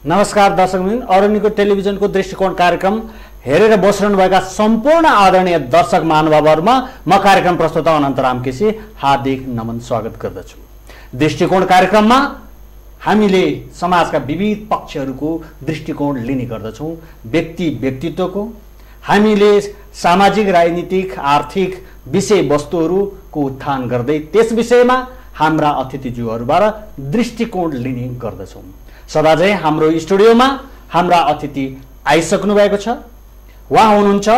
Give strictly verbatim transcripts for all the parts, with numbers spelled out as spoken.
नमस्कार दर्शकवृन्द, अरण्यको टेलिभिजनको दृष्टिकोण कार्यक्रम हेरेर बसिरहनुभएका सम्पूर्ण आदरणीय दर्शक महानुभावहरुमा म कार्यक्रम प्रस्तुता अनन्तराम केसी हार्दिक नमन स्वागत गर्दछु। दृष्टिकोण कार्यक्रममा हामीले समाजका विविध पक्षहरूको दृष्टिकोण लिने गर्दछौं। व्यक्ति व्यक्तित्वको हामीले सामाजिक, राजनीतिक, आर्थिक विषयवस्तुहरूको उत्थान गर्दै त्यस विषयमा हाम्रा अतिथिज्यूहरूबाट दृष्टिकोण लिने गर्दछौं। सदाझै हाम्रो स्टुडियोमा हाम्रा अतिथि आइसक्नु भएको छ। उहाँ हुनुहुन्छ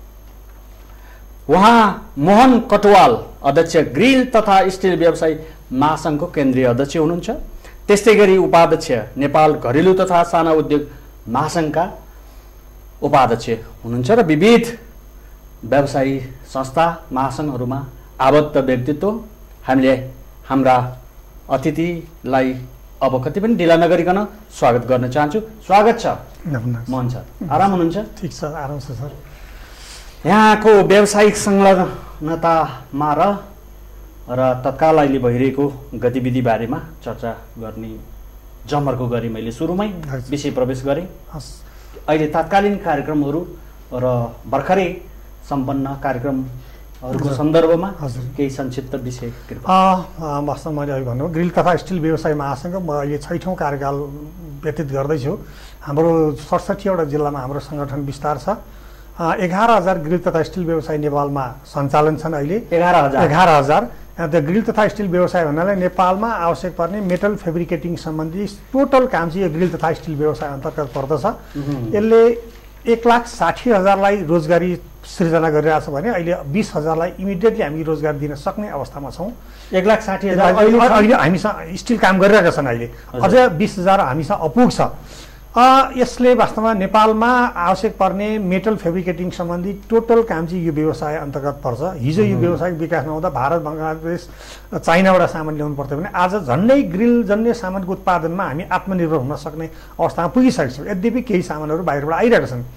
उहाँ मोहन कटुवाल, अध्यक्ष ग्रिल तथा स्टिल व्यवसायी महासंघको केन्द्रीय अध्यक्ष हुनुहुन्छ। त्यस्तै गरी उपाध्यक्ष नेपाल घरेलु तथा साना उद्योग महासंघका उपाध्यक्ष हुनुहुन्छ र विविध व्यवसायी संस्था महासंघहरूमा आबद्ध व्यक्तित्व। हामीले हाम्रा अतिथिलाई अब कति पनि ढिला नगरिकन स्वागत गर्न चाहन्छु। स्वागत छ मोहन सर, आराम हुनुहुन्छ? ठीक छ, आराम छ सर। यहाँको व्यावसायिक संलग्नतामा र र तत्काल अहिले भइरहेको गतिविधि बारेमा चर्चा गर्ने जमर्को गरी मैले सुरुमै विषय प्रवेश गरेँ। अहिले तत्कालीन कार्यक्रमहरू र भर्खरै सम्पन्न कार्यक्रमहरूको सन्दर्भमा केही संक्षिप्त विषय वास्तवमा मैले अघि भन्नु ग्रिल तथा स्टिल व्यवसाय महासंघ म अहिले छैठौँ कार्यकाल व्यतीत गर्दैछु। हाम्रो सडसठीवटा जिल्लामा हाम्रो सङ्गठन विस्तार छ। एघार हजार ग्रिल तथा स्टिल व्यवसाय नेपालमा सञ्चालन छन्। अहिले एघार हजार एघार हजार त्यो ग्रिल तथा स्टिल व्यवसाय भन्नाले नेपालमा आवश्यक पर्ने मेटल फेब्रिकेटिङ सम्बन्धी टोटल काम चाहिँ यो ग्रिल तथा स्टिल व्यवसाय अन्तर्गत पर्दछ। यसले एक लाख साठी हजारलाई रोजगारी सृजना गरिरहेछ भने अहिले बिस हजारलाई इमिडिएटली हामी रोजगार दिन सक्ने अवस्थामा छौँ। एक लाख साठी हजार अहिले हामीसँग स्टिल काम गरिरहेका छन्। अहिले अझ बिस हजार हामीसँग अपुग छ। यसले वास्तवमा नेपालमा आवश्यक पर्ने मेटल फेब्रिकेटिङ सम्बन्धी टोटल काम चाहिँ यो व्यवसाय अन्तर्गत पर्छ। हिजो यो व्यवसायिक विकास नहुँदा भारत, बङ्गलादेश, चाइनाबाट सामान ल्याउनु पर्थ्यो भने आज झन्डै ग्रिल जन्य सामानको उत्पादनमा हामी आत्मनिर्भर हुन सक्ने अवस्थामा पुगिसकेका छौँ। यद्यपि केही सामानहरू बाहिरबाट आइरहेका छन्।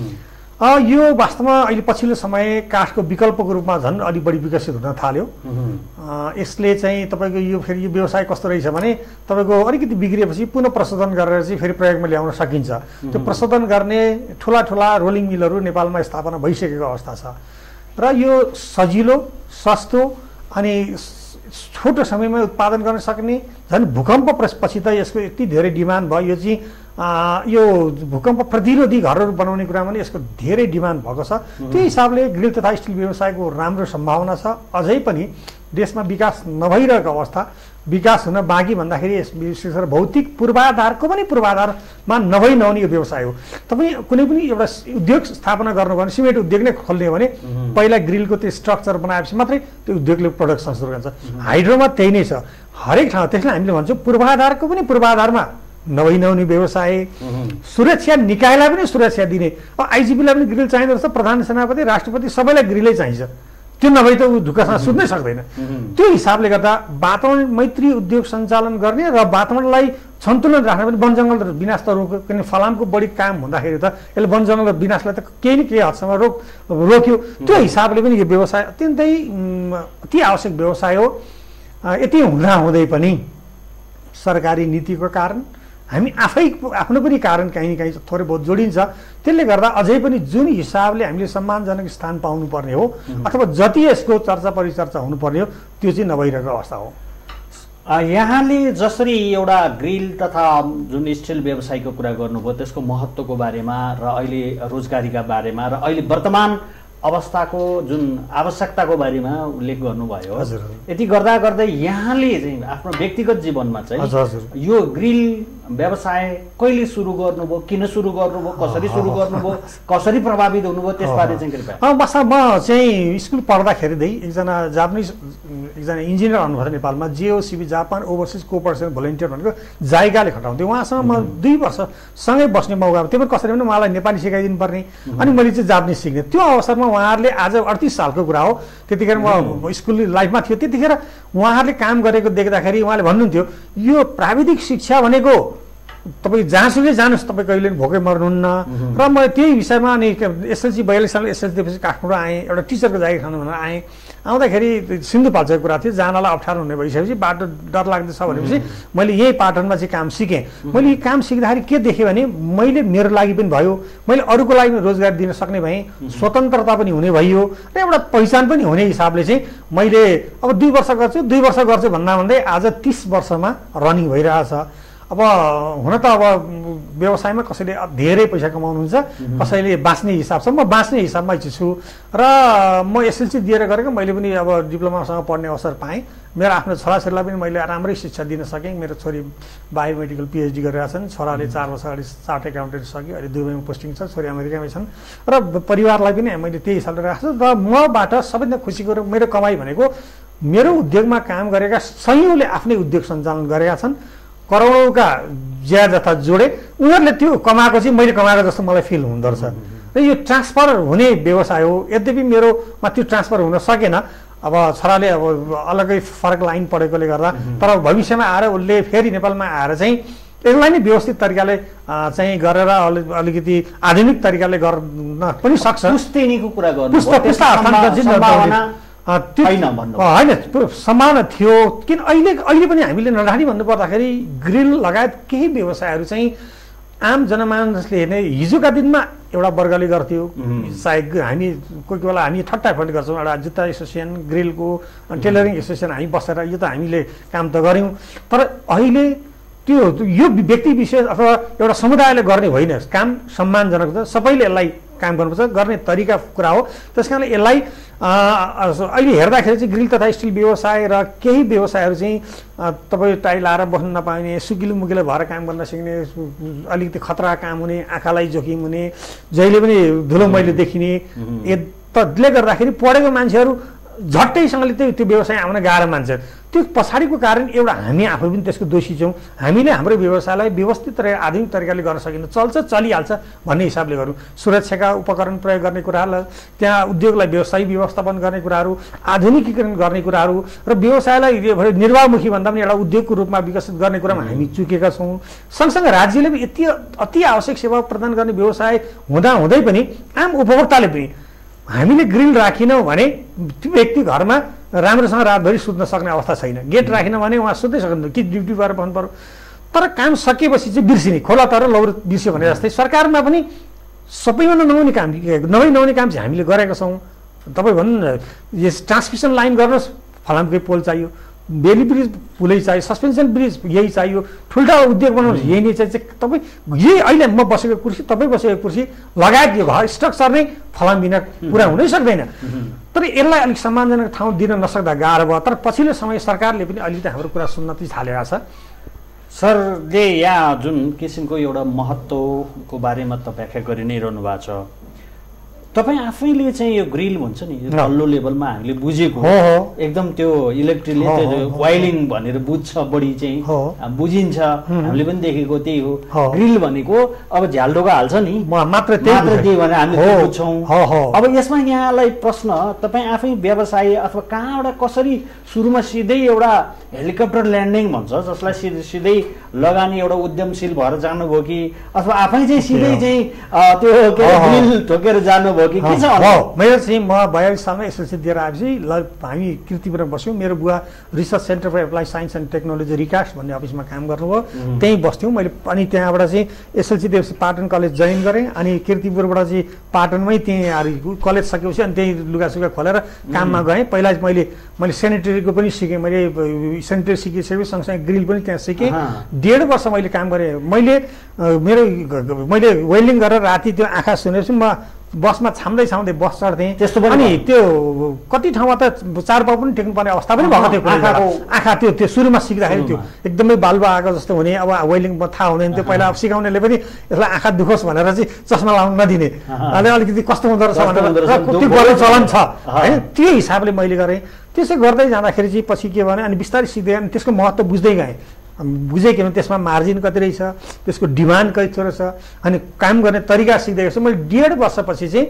यो वास्तवमा अहिले पछिल्लो समय काठको विकल्पको रूपमा झन् अलि बढी विकसित हुन थाल्यो। यसले चाहिँ तपाईँको यो फेरि यो व्यवसाय कस्तो रहेछ भने तपाईँको अलिकति बिग्रिएपछि पुनः प्रशोधन गरेर चाहिँ फेरि प्रयोगमा ल्याउन सकिन्छ। त्यो प्रशोधन गर्ने ठुला ठुला रोलिङ मिलहरू नेपालमा स्थापना भइसकेको अवस्था छ र यो सजिलो, सस्तो अनि छोटो समयमा उत्पादन गर्न सक्ने, झन् भूकम्प पछि त यसको यति धेरै डिमान्ड भयो। यो चाहिँ यो भूकम्प प्रतिरोधी घरहरू बनाउने कुरामा पनि यसको धेरै डिमान्ड भएको छ। त्यो हिसाबले ग्रिल तथा स्टिल व्यवसायको राम्रो सम्भावना छ। अझै पनि देशमा विकास नभइरहेको अवस्था, विकास हुन बाँकी भन्दाखेरि यस विशेष गरेर भौतिक पूर्वाधारको पनि पूर्वाधारमा नभई नहुने यो व्यवसाय हो। तपाईँ कुनै पनि एउटा उद्योग स्थापना गर्नु भने सिमेन्ट उद्योग नै खोल्ने हो भने पहिला ग्रिलको त्यो स्ट्रक्चर बनाएपछि मात्रै त्यो उद्योगले प्रोडक्सन सुरु गर्छ। हाइड्रोमा त्यही नै छ हरेक ठाउँ। त्यसलाई हामीले भन्छौँ पूर्वाधारको पनि पूर्वाधारमा नभई नहुने व्यवसाय। सुरक्षा निकायलाई पनि सुरक्षा दिने। अब आइजिपीलाई पनि ग्रिल चाहिँदो रहेछ, प्रधान सेनापति, राष्ट्रपति सबैलाई ग्रिलै चाहिन्छ। त्यो नभई त ऊ ढुक्कासँग सुत्नै सक्दैन। त्यो हिसाबले गर्दा वातावरण मैत्री उद्योग सञ्चालन गर्ने र वातावरणलाई सन्तुलन राख्ने पनि वन जङ्गल विनाश त रोक्यो। किनभने फलामको बढी काम हुँदाखेरि त यसले वन जङ्गल विनाशलाई त केही न केही हदसम्म रोक रोक्यो। त्यो हिसाबले पनि यो व्यवसाय अत्यन्तै अति आवश्यक व्यवसाय हो। यति हुँदा हुँदै पनि सरकारी नीतिको कारण हामी आफै आफ्नो पनि कारण कहीँ न कहीँ थोरै बहुत जोडिन्छ। त्यसले गर्दा अझै पनि जुन हिसाबले हामीले सम्मानजनक स्थान पाउनुपर्ने हो अथवा जति यसको चर्चा परिचर्चा हुनुपर्ने हो त्यो चाहिँ नभइरहेको अवस्था हो। यहाँले जसरी एउटा ग्रिल तथा जुन स्टिल व्यवसायको कुरा गर्नुभयो त्यसको महत्त्वको बारेमा र अहिले रोजगारीका बारेमा र अहिले वर्तमान अवस्थाको जुन आवश्यकताको बारेमा उल्लेख गर्नुभयो। यति गर्दा गर्दै यहाँले चाहिँ आफ्नो व्यक्तिगत जीवनमा चाहिँ यो ग्रिल व्यवसाय कहिले सुरु गर्नुभयो, किन सुरु गर्नुभयो, कसरी सुरु गर्नुभयो, कसरी प्रभावित हुनुभयो त्यसबारे चाहिँ कृपया। बस म चाहिँ स्कुल पढ्दाखेरिदेखि एकजना जापानिज एकजना इन्जिनियर आउनुभयो नेपालमा, JOCV Japan overseas cooperation volunteer भनेको जाइगाले खटाउँथ्यो। उहाँसँग म दुई वर्ष सँगै बस्ने मौका त्यो पनि कसरी पनि उहाँलाई नेपाली सिकाइदिनु पर्ने अनि मैले चाहिँ जापानिज सिक्ने। त्यो अवसरमा उहाँहरूले आज अडतिस सालको कुरा हो, त्यतिखेर म स्कुल लाइफमा थियो। त्यतिखेर उहाँहरूले काम गरेको देख्दाखेरि उहाँले भन्नुहुन्थ्यो यो प्राविधिक शिक्षा भनेको तपाईँ जहाँसुकै जानुहोस् तपाईँ कहिले पनि भोकै मर्नुहुन्न। र म त्यही विषयमा अनि एसएलसी बयालिस साल एसएलसी दिएपछि काठमाडौँ आएँ, एउटा टिचरको जागिर खानु भनेर आएँ। आउँदाखेरि सिन्धुपाल्चोको कुरा थियो, जानलाई अप्ठ्यारो हुने भइसकेपछि बाटो डर लाग्दैछ भनेपछि मैले यही पाटनमा चाहिँ काम सिकेँ। मैले यी काम सिक्दाखेरि के देखेँ भने मैले मेरो लागि पनि भयो, मैले अरूको लागि पनि रोजगार दिन सक्ने भएँ, स्वतन्त्रता पनि हुने भइयो र एउटा पहिचान पनि हुने हिसाबले चाहिँ मैले अब दुई वर्ष गर्छु दुई वर्ष गर्छु भन्दा भन्दै आज तिस वर्षमा रनिङ भइरहेछ। अब हुन त अब व्यवसायमा कसैले धेरै पैसा कमाउनुहुन्छ, कसैले बाँच्ने हिसाब छ, म बाँच्ने हिसाबमै छु र म एसएलसी दिएर गरेको मैले पनि अब डिप्लोमासँग पढ्ने अवसर पाएँ। मेरो आफ्नो छोराछोरीलाई पनि मैले राम्रै शिक्षा दिन सकेँ। मेरो छोरी बायोमेडिकल पिएचडी गरेका छन्, छोराले चार वर्ष अगाडि चार्ट एकाउन्टेन्ट सक्यो, अहिले दुबईमा पोस्टिङ छ, छोरी अमेरिकामै छन् र परिवारलाई पनि मैले त्यही हिसाबले राख्छु। र मबाट सबैभन्दा खुसी कुरो मेरो कमाइ भनेको मेरो उद्योगमा काम गरेका सयौँले आफ्नै उद्योग सञ्चालन गरेका छन्, करोडौँका ज्यादा जथा जोडे, उनीहरूले त्यो कमाएको चाहिँ मैले कमाएको जस्तो मलाई फिल हुँदो रहेछ। र यो ट्रान्सफर हुने व्यवसाय हो। यद्यपि मेरोमा त्यो ट्रान्सफर हुन सकेन, अब छोराले अब अलग्गै फरक लाइन पढेकोले गर्दा, तर भविष्यमा आएर उसले फेरि नेपालमा आएर चाहिँ यसलाई नै व्यवस्थित तरिकाले चाहिँ गरेर अलिकति आधुनिक तरिकाले गर्न पनि सक्छ। पुस्तैनीको कुरा गर्नु होइन, सम्भावना थियो। किन अहिले अहिले पनि हामीले नरानी भन्नुपर्दाखेरि ग्रिल लगायत केही व्यवसायहरू चाहिँ आम जनमानसले हेर्ने हिजोका दिनमा एउटा वर्गले गर्थ्यो, सायद हामी कोही कोही बेला हामी ठट्टाफट गर्छौँ, एउटा जुत्ता एसोसिएसन, ग्रिलको टेलरिङ एसोसिएसन हामी बसेर यो त हामीले काम त गऱ्यौँ, तर अहिले त्यो यो व्यक्ति विशेष अथवा एउटा समुदायले गर्ने होइन, काम सम्मानजनक छ, सबैले यसलाई काम गर्नुपर्छ, गर्ने तरिका कुरा हो। त्यस कारणले यसलाई अहिले हेर्दाखेरि चाहिँ ग्रिल तथा स्टिल व्यवसाय र केही व्यवसायहरू चाहिँ तपाईँ टाइ लाएर बस्न नपाउने, सुकिलो मुकिलो भएर काम गर्न सिक्ने, अलिकति खतरा काम हुने, आँखालाई जोखिम हुने, जहिले पनि धुलो मैलो देखिने, यसले गर्दाखेरि पढेको मान्छेहरू झट्टैसँगले त्यो त्यो व्यवसाय आउन गाह्रो मान्छ। त्यो पछाडिको कारण एउटा हामी आफै पनि त्यसको दोषी छौँ। हामीले हाम्रो व्यवसायलाई व्यवस्थित र आधुनिक तरिकाले गर्न सकिन्छ, चल्छ चलिहाल्छ भन्ने हिसाबले गरौँ। सुरक्षाका उपकरण प्रयोग गर्ने कुराहरू, त्यहाँ उद्योगलाई व्यवसायिक व्यवस्थापन गर्ने कुराहरू, आधुनिकीकरण गर्ने कुराहरू र व्यवसायलाई निर्वाहमुखी भन्दा पनि एउटा उद्योगको रूपमा विकसित गर्ने कुरामा हामी चुकेका छौँ। सँगसँगै राज्यले पनि यति अति आवश्यक सेवा प्रदान गर्ने व्यवसाय हुँदा हुँदै पनि आम उपभोक्ताले पनि हामीले ग्रिल राखिनौँ भने त्यो व्यक्ति घरमा राम्रोसँग रातभरि सुत्न सक्ने अवस्था छैन। गेट राखेन भने उहाँ सुत्दै सक्दैन, कि ड्युटी गएर बस्नु पर्यो। तर काम सकेपछि चाहिँ बिर्सिने, खोला तर लौरो बिर्स्यो भने जस्तै सरकारमा पनि सबैभन्दा नहुने काम नभई नहुने काम चाहिँ हामीले गरेका छौँ। तपाईँ भन्नु न, यस ट्रान्समिसन लाइन गर्नुहोस्, फलामकै पोल चाहियो, बेली ब्रिज पुलै चाहियो, सस्पेन्सन ब्रिज यही चाहियो, ठुल्ठुलो उद्योग बनाउनुहोस् यही नै चाहिन्छ। तपाईँ यही अहिले म बसेको कुर्सी, तपाईँ बसेको कुर्सी लगायत यो घर स्ट्रक्चर नै फलाम बिना पुरा हुनै सक्दैन। तर यसलाई अलिक सम्मानजनक ठाउँ दिन नसक्दा गाह्रो भयो। तर पछिल्लो समय सरकारले पनि अलिकति हाम्रो कुरा सुन्न चाहिँ थालेको छ। सरले यहाँ जुन किसिमको एउटा महत्त्वको बारेमा त व्याख्या गरि नै रहनु भएको छ, तपाईँ आफैले चाहिँ यो ग्रिल भन्छ नि, यो तल्लो लेभलमा हामीले बुझेको एकदम त्यो इलेक्ट्रिकले त्यो वाइलिङ भनेर बुझ्छ, बढी चाहिँ बुझिन्छ, हामीले पनि देखेको त्यही हो। ग्रिल भनेको अब झ्यालडोका हाल्छ नि, मात्र त्यही भनेर हामीले बुझ्छौँ। अब यसमा यहाँलाई प्रश्न, तपाईँ आफै व्यवसायी अथवा कहाँबाट कसरी सुरुमा सिधै एउटा हेलिकप्टर ल्यान्डिङ भन्छ जसलाई सिधै सिधै लगानी एउटा उद्यमशील भएर जानुभयो कि अथवा आफै चाहिँ सिधै चाहिँ त्यो ग्रिल ठोकेर जानुभयो? मेरो चाहिँ म बयालिस सालमा एसएलसी दिएर आएपछि ल हामी कीर्तिपुरमा बस्यौँ। मेरो बुवा research centre for applied science and technology रिकास भन्ने अफिसमा काम गर्नुभयो, त्यहीँ बस्थ्यौँ मैले। अनि त्यहाँबाट चाहिँ एसएलसी दिएपछि पाटन कलेज जोइन गरेँ। अनि कीर्तिपुरबाट चाहिँ पाटनमै त्यहीँ कलेज सकेपछि अनि त्यहीँ लुगासुगा खोलेर काममा गएँ। पहिला मैले मैले सेनिटरीको पनि सिकेँ, मैले सेनिटरी सिकिसकेपछि सँगसँगै ग्रिल पनि त्यहाँ सिकेँ। डेढ वर्ष मैले काम गरेँ। मैले मेरो मैले वेल्डिङ गरेर राति त्यो आँखा सुनेपछि म बसमा छाम्दै छाम्दै बस चढ्थेँ। त्यस्तो पनि त्यो कति ठाउँमा त चार पाउ पनि टेक्नु पर्ने अवस्था पनि भएको थियो। आँखा त्यो त्यो सुरुमा सिक्दाखेरि त्यो एकदमै बालुवा आएको जस्तो हुने, अब वेल्डिङ थाहा हुँदैन थियो पहिला। अब सिकाउनेले पनि यसलाई आँखा दुखोस् भनेर चाहिँ चस्मा लाउनु नदिने, अहिले अलिकति कस्तो हुँदो रहेछ भनेर त्यो गर्ने चलन छ होइन। त्यो हिसाबले मैले गरेँ। त्यसो गर्दै जाँदाखेरि चाहिँ पछि के भने अनि बिस्तारै सिक्दै अनि त्यसको महत्त्व बुझ्दै गएँ। बुझेँ किन त्यसमा मार्जिन कति रहेछ, त्यसको डिमान्ड कति रहेछ, अनि काम गर्ने तरिका सिक्दै गएपछि मैले डेढ वर्षपछि चाहिँ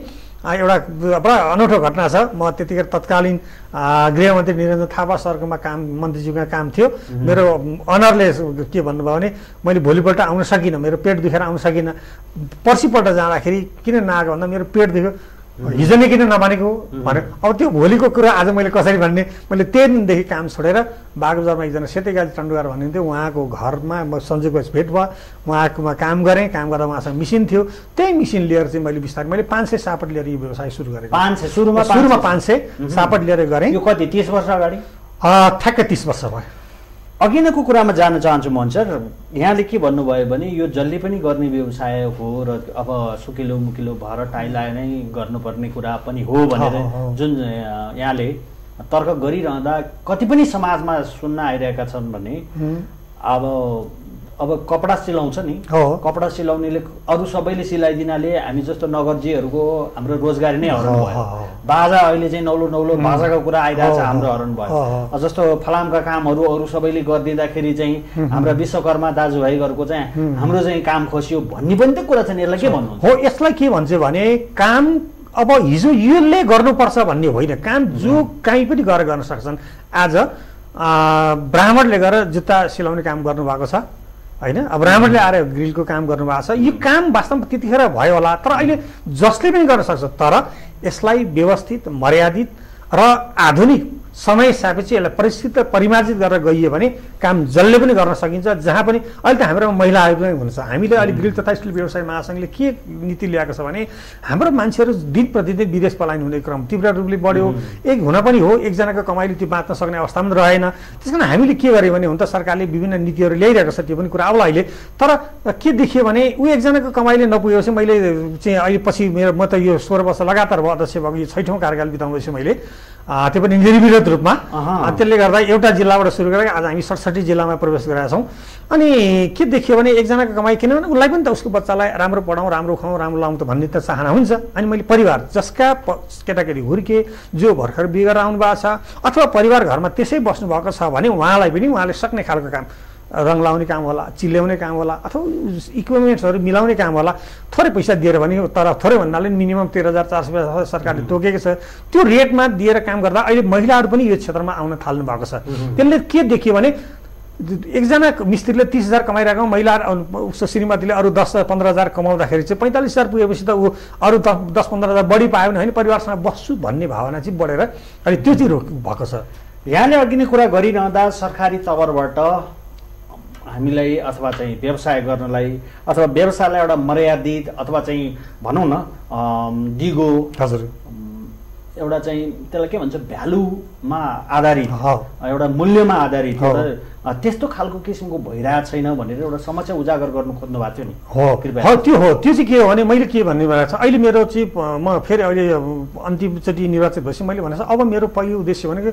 एउटा बडा अनौठो घटना छ। म त्यतिखेर तत्कालीन गृहमन्त्री निरञ्जन थापा सरकोमा काम मन्त्रीज्यूमा काम थियो। मेरो अनरले के भन्नुभयो भने मैले भोलिपल्ट आउन सकिनँ, मेरो पेट दुखेर आउन सकिनँ। पर्सिपल्ट जाँदाखेरि किन नआएको भन्दा मेरो पेट दुख्यो, हिजो नै किन नभनेको भने। अब त्यो भोलिको कुरा आज मैले कसरी भन्ने, मैले त्यही दिनदेखि काम छोडेर बागबजारमा एकजना सेतेगाजी टन्डुगार भन्नुहुन्थ्यो, उहाँको घरमा म सन्जोगवश भेट भयो, उहाँकोमा काम गरेँ। काम गर्दा उहाँसँग मिसिन थियो, त्यही मिसिन लिएर चाहिँ मैले बिस्तारै मैले पाँच सय सापट लिएर यो व्यवसाय सुरु गरेँ। पाँच सय सुरुमा सुरुमा पाँच सय सापट लिएर गरेँ। यो कति तिस वर्ष अगाडि? ठ्याक्कै तिस वर्ष भयो। अघि नैको कुरामा जान चाहन्छु मोहन सर, यहाँले के भन्नुभयो भने यो जसले पनि गर्ने व्यवसाय हो र अब सुकिलो मुकिलो भएर टाइलाए नै गर्नुपर्ने कुरा पनि हो भनेर जुन यहाँले तर्क गरिरहँदा कति पनि समाजमा सुन्न आइरहेका छन् भने अब अब कपडा सिलाउँछ नि, कपडा सिलाउनेले अरू सबैले सिलाइदिनाले हामी जस्तो नगरजीहरूको हाम्रो रोजगारी नै हराउनु भयो। बाजा अहिले चाहिँ नौलो नौलो बाजाको कुरा आइरहेछ, हाम्रो हरण भयो। जस्तो फलामका कामहरू अरू सबैले गरिदिँदाखेरि चाहिँ हाम्रा विश्वकर्मा दाजुभाइहरूको चाहिँ हाम्रो चाहिँ काम खसियो भन्ने पनि त कुरा छ नि। यसलाई के भन्नु हो? यसलाई के भन्छ भने काम अब हिजो यसले गर्नुपर्छ भन्ने होइन, काम जो कहीँ पनि गएर गर्न सक्छन्। आज ब्राह्मणले गएर जुत्ता सिलाउने काम गर्नुभएको छ होइन, अब ब्राह्मणले आएर ग्रिलको काम गर्नुभएको छ। यो काम वास्तवमा त्यतिखेर भयो होला, तर अहिले जसले पनि गर्न सक्छ। तर यसलाई व्यवस्थित, मर्यादित र आधुनिक समय सापेक्ष यसलाई परिष्कृत परिमार्जित गरेर गइयो भने काम जसले पनि गर्न सकिन्छ। जहाँ पनि अहिले त हाम्रो महिलाहरू पनि हुन्छ। हामीले अहिले ग्रिल तथा स्टिल व्यवसाय महासङ्घले के नीति ल्याएको छ भने हाम्रो मान्छेहरू दिन प्रतिदिन विदेश पलायन हुने क्रम तीव्र रूपले बढ्यो। एक हुन पनि हो, एकजनाको कमाइले त्यो बाँच्न सक्ने अवस्था पनि रहेन। त्यस कारण हामीले के गर्यो भने हुन त सरकारले विभिन्न नीतिहरू ल्याइरहेको छ, त्यो पनि कुरा आउला अहिले। तर के देखियो भने ऊ एकजनाको कमाइले नपुगेपछि मैले चाहिँ अहिले पछि मेरो म त यो सोह्र वर्ष लगातार भयो अध्यक्ष भएको यो छैठौँ कार्यकाल बिताउँदैछु मैले, त्यो पनि निर्विरोध रूपमा। त्यसले गर्दा एउटा जिल्लाबाट सुरु गरेर आज हामी सडसठी जिल्लामा प्रवेश गरेका छौँ। अनि के देखियो भने एकजनाको कमाइ किनभने उसलाई पनि त उसको बच्चालाई राम्रो पढाउँ, राम्रो खुवाउँ, राम्रो लाउँ त भन्ने त चाहना हुन्छ। अनि मैले परिवार जसका केटाकेटी हुर्के, जो भर्खर बिहे गरेर आउनु भएको छ अथवा परिवार घरमा त्यसै बस्नु भएको छ भने उहाँलाई पनि उहाँले सक्ने खालको काम, रङ लाउने काम होला, चिल्याउने काम होला, अथवा इक्विपमेन्ट्सहरू मिलाउने काम होला, थोरै पैसा दिएर भने, तर थोरै भन्नाले मिनिमम तेह्र हजार चार सय सरकारले तोकेको छ। त्यो रेटमा दिएर काम गर्दा अहिले महिलाहरू पनि यो क्षेत्रमा आउन थाल्नु भएको छ। त्यसले के देखियो भने एकजना मिस्त्रीले तिस हजार कमाइरहेको महिला उसको श्रीमतीले अरू दस पन्ध्र हजार कमाउँदाखेरि चाहिँ पैँतालिस हजार पुगेपछि त ऊ अरू दस दस पन्ध्र हजार बढी पायो भने होइन परिवारसँग बस्छु भन्ने भावना चाहिँ बढेर अहिले त्यो चाहिँ भएको छ। यहाँले अघि नै कुरा गरिरहँदा सरकारी तवरबाट हामीलाई अथवा चाहिँ व्यवसाय गर्नलाई अथवा व्यवसायलाई एउटा मर्यादित अथवा चाहिँ भनौँ न दिगो, हजुर एउटा चाहिँ त्यसलाई के भन्छ भ्यालुमा आधारित, एउटा मूल्यमा आधारित त्यस्तो खालको किसिमको भइरहेको छैन भनेर एउटा समस्या उजागर गर्नु खोज्नु भएको थियो नि। हो त्यो हो। त्यो चाहिँ के हो भने मैले के भन्ने भएको छ अहिले मेरो चाहिँ म फेरि अहिले अन्तिमचोटि निर्वाचित भएपछि मैले भनेको छ अब मेरो पहिलो उद्देश्य भनेको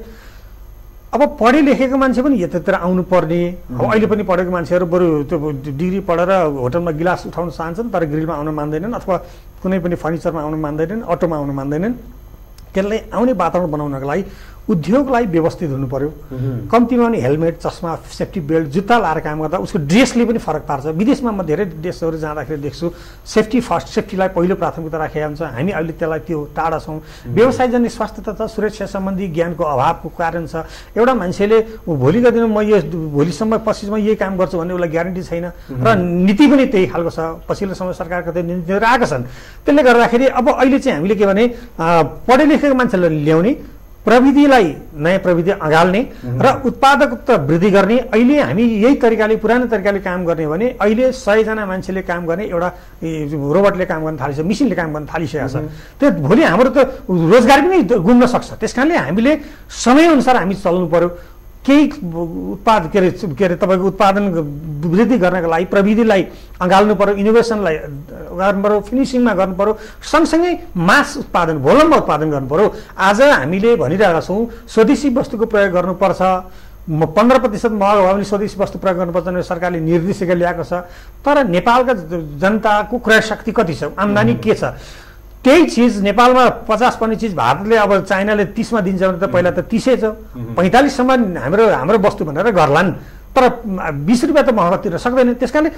अब पढे लेखेको मान्छे पनि यतातिर आउनु पर्ने। अब अहिले पनि पढेको मान्छेहरू बरु त्यो डिग्री पढेर होटलमा गिलास उठाउन चाहन्छन् तर ग्रिलमा आउन मान्दैनन् अथवा कुनै पनि फर्निचरमा आउन मान्दैनन्, अटोमा आउन मान्दैनन्। त्यसलाई आउने वातावरण बनाउनको लागि उद्योगलाई व्यवस्थित हुनु पर्यो। कम्तीमा पनि हेलमेट, चस्मा, सेफ्टी बेल्ट, जुत्ता लाएर काम गर्दा उसको ड्रेसले पनि फरक पार्छ। विदेशमा म धेरै देशहरू जाँदाखेरि देख्छु सेफ्टी फर्स्ट, सेफ्टीलाई पहिलो प्राथमिकता राखेका हुन्छ। हामी अहिले त्यसलाई त्यो टाढा छौँ। व्यवसायजन्य स्वास्थ्य तथा सुरक्षा सम्बन्धी ज्ञानको अभावको कारण छ। एउटा मान्छेले भोलिका दिनमा म यो भोलिसम्म पछिसम्म यही काम गर्छु भन्ने उसलाई ग्यारेन्टी छैन र नीति पनि त्यही खालको छ। पछिल्लो समय सरकारका त्यो नीतिहरू आएका छन्। त्यसले गर्दाखेरि अब अहिले चाहिँ हामीले के भने पढे लेखेको मान्छेलाई ल्याउने, प्रविधिलाई नयाँ प्रविधि अँगाल्ने र उत्पादकता वृद्धि गर्ने। अहिले हामी यही तरिकाले पुरानो तरिकाले काम गर्ने भने अहिले सयजना मान्छेले काम गर्ने एउटा रोबोटले काम गर्न थालिसक्यो, मिसिनले काम गर्न थालिसकेको छ। त्यो भोलि हाम्रो त रोजगार पनि गुम्न सक्छ। त्यस कारणले हामीले समयअनुसार हामी चल्नु पर्यो। केही उत्पाद के अरे के अरे तपाईँको उत्पादन वृद्धि गर्नको लागि प्रविधिलाई अँगाल्नु पर्यो, इनोभेसनलाई गर्नु पर्यो, फिनिसिङमा गर्नु पर्यो, सँगसँगै मास उत्पादन भोलम्ब उत्पादन गर्नु पर्यो। आज हामीले भनिरहेका छौँ स्वदेशी वस्तुको प्रयोग गर्नुपर्छ, पन्ध्र प्रतिशत महँगो भयो भने स्वदेशी वस्तु प्रयोग गर्नुपर्छ भनेर सरकारले निर्देशिका ल्याएको छ। तर नेपालका जनताको क्रय शक्ति कति छ, आम्दानी के छ? त्यही चिज नेपालमा पचास पर्ने चिज भारतले अब चाइनाले तिसमा दिन्छ भने त पहिला त तिसै छ, पैँतालिससम्म हाम्रो हाम्रो वस्तु भनेर गर्लान्। तर बिस रुपियाँ त महँगो तिर्न सक्दैन। त्यस कारणले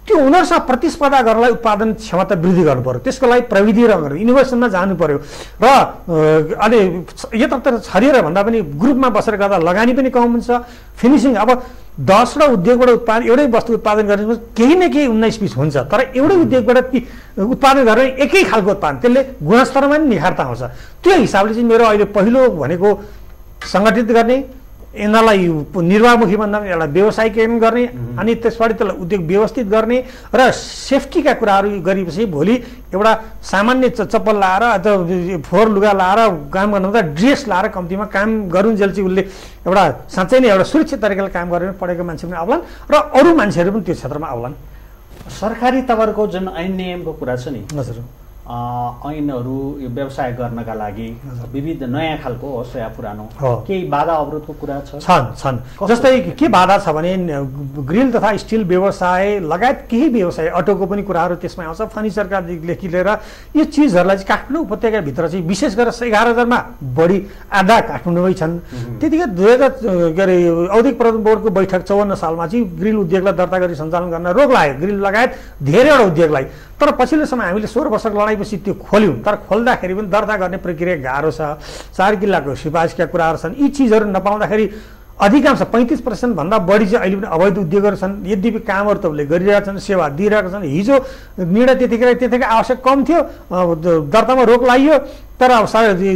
त्यो उनीहरूसँग प्रतिस्पर्धा गर्नलाई उत्पादन क्षमता वृद्धि गर्नु पर्यो, त्यसको लागि प्रविधि र इनोभेसनमा जानु पर्यो र अहिले यतातिर छरिएर भन्दा पनि ग्रुपमा बसेर गर्दा लगानी पनि कम हुन्छ। फिनिसिङ अब दसवटा उद्योगबाट उत्पादन एउटै वस्तु उत्पादन गर्ने केही न केही उन्नाइस बिस हुन्छ, तर एउटै उद्योगबाट उत्पादन गर्ने एकै खालको उत्पादन त्यसले गुणस्तरमा पनि निखारता आउँछ। त्यो हिसाबले चाहिँ मेरो अहिले पहिलो भनेको सङ्गठित गर्ने, यिनीहरूलाई निर्वाहमुखी भन्दा पनि एउटा व्यवसायीकरण गर्ने, अनि त्यसबाट त्यसलाई उद्योग व्यवस्थित गर्ने र सेफ्टीका कुराहरू गरेपछि भोलि एउटा सामान्य चप्पल लाएर अथवा फोहोर लुगा लाएर काम गर्नुभन्दा ड्रेस लाएर कम्तीमा काम गरुन्जेल चाहिँ उसले एउटा साँच्चै नै एउटा सुरक्षित तरिकाले काम गरेर पढेको मान्छे पनि आउलान् र अरू मान्छेहरू पनि त्यो क्षेत्रमा आउलान्। सरकारी तपाईँहरूको जुन ऐन नियमको कुरा छ नि, हजुर, ऐनहरू यो व्यवसाय गर्नका लागि विविध नयाँ खालको होस् या पुरानो केही बाधा अवरोधको कुरा छ? छन् छन् जस्तै के बाधा छ भने ग्रिल तथा स्टिल व्यवसाय लगायत केही व्यवसाय, अटोको पनि कुराहरू त्यसमा आउँछ, फर्निचरकादेखि लिएर यो चिजहरूलाई चाहिँ काठमाडौँ उपत्यकाभित्र चाहिँ विशेष गरेर एघार हजारमा बढी आधा काठमाडौँमै छन्। त्यतिखेर दुई हजार के अरे औद्योगिक प्रबन्धन बोर्डको बैठक चौवन्न सालमा चाहिँ ग्रिल उद्योगलाई दर्ता गरी सञ्चालन गर्न रोक लाग्यो, ग्रिल लगायत धेरैवटा उद्योगलाई। तर पछिल्लो समय हामीले सोह्र वर्षको लडाइँपछि त्यो खोल्यौँ, तर खोल्दाखेरि पनि दर्ता गर्ने प्रक्रिया गाह्रो छ, चार किल्लाको सिफारिसका कुराहरू छन्। यी चिजहरू नपाउँदाखेरि अधिकांश पैँतिस पर्सेन्ट भन्दा बढी चाहिँ अहिले पनि अवैध उद्योगहरू छन्। यद्यपि कामहरू त उसले गरिरहेका छन्, सेवा दिइरहेका छन्। हिजो निर्णय त्यतिखेर त्यतिकै आवश्यक कम थियो, दर्तामा रोक लगाइयो, तर अब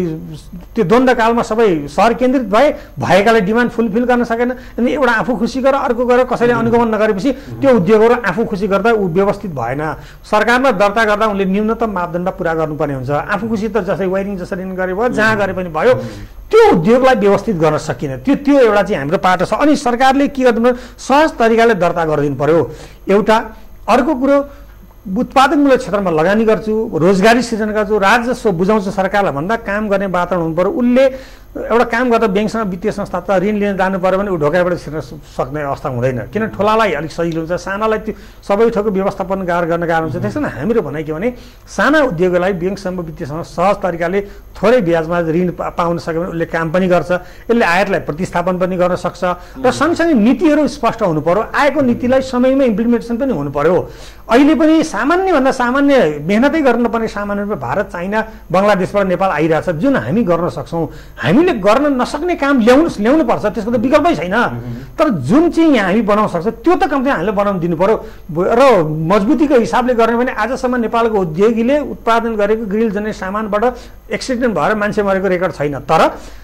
त्यो द्वन्द्वकालमा सबै सहर केन्द्रित भए, भएकाले डिमान्ड फुलफिल गर्न सकेन। अनि एउटा आफू खुसी गरेर अर्को गरेर कसैले अनुगमन नगरेपछि त्यो उद्योगहरू आफू खुसी गर्दा ऊ व्यवस्थित भएन। सरकारमा दर्ता गर्दा उनले न्यूनतम मापदण्ड पुरा गर्नुपर्ने हुन्छ। आफू खुसी त जसै वायरिङ जसरी गरे भयो, जहाँ गरे पनि भयो, त्यो उद्योगलाई व्यवस्थित गर्न सकिन। त्यो त्यो एउटा चाहिँ हाम्रो पाटो छ। अनि सरकारले के गर्नु, सहज तरिकाले दर्ता गरिदिनु पर्यो एउटा। अर्को कुरो, उत्पादनमूलक क्षेत्रमा लगानी गर्छु, रोजगारी सृजना गर्छु, राजस्व बुझाउँछु सरकारलाई भन्दा काम गर्ने वातावरण हुनु पर्यो। उसले एउटा काम गर्दा ब्याङ्कसँग वित्तीय संस्था त ऋण लिन जानु पर्यो भने ऊ ढोकाबाट छिर्न सक्ने अवस्था हुँदैन, किन ठुलालाई अलिक सजिलो हुन्छ, सानालाई त्यो सबै थोकको व्यवस्थापन गाह्रो गर्न गाह्रो हुन्छ। त्यस कारण हाम्रो भनाइ के भने साना उद्योगलाई ब्याङ्कसँग वित्तीयसँग सहज तरिकाले थोरै ब्याजमा ऋण पाउन सक्यो भने उसले काम पनि गर्छ, यसले आयातलाई प्रतिस्थापन पनि गर्न सक्छ। र सँगसँगै नीतिहरू स्पष्ट हुनु पर्यो, आएको नीतिलाई समयमा इम्प्लिमेन्टेसन पनि हुनु पर्यो। अहिले पनि सामान्यभन्दा सामान्य मेहनतै गर्नुपर्ने सामानहरू भारत, चाइना, बङ्गलादेशबाट नेपाल आइरहेछ, जुन हामी गर्न सक्छौँ। हामीले गर्न नसक्ने काम ल्याउनु ल्याउनु पर्छ, त्यसको त विकल्पै छैन। तर जुन चाहिँ यहाँ हामी बनाउन सक्छ त्यो त कम्ती हामीले बनाउन दिनु पर्यो। र मजबुतीको हिसाबले गर्ने भने आजसम्म नेपालको उद्योगीले उत्पादन गरेको ग्रिल जन्ने सामानबाट एक्सिडेन्ट भएर मान्छे मरेको रेकर्ड छैन। तर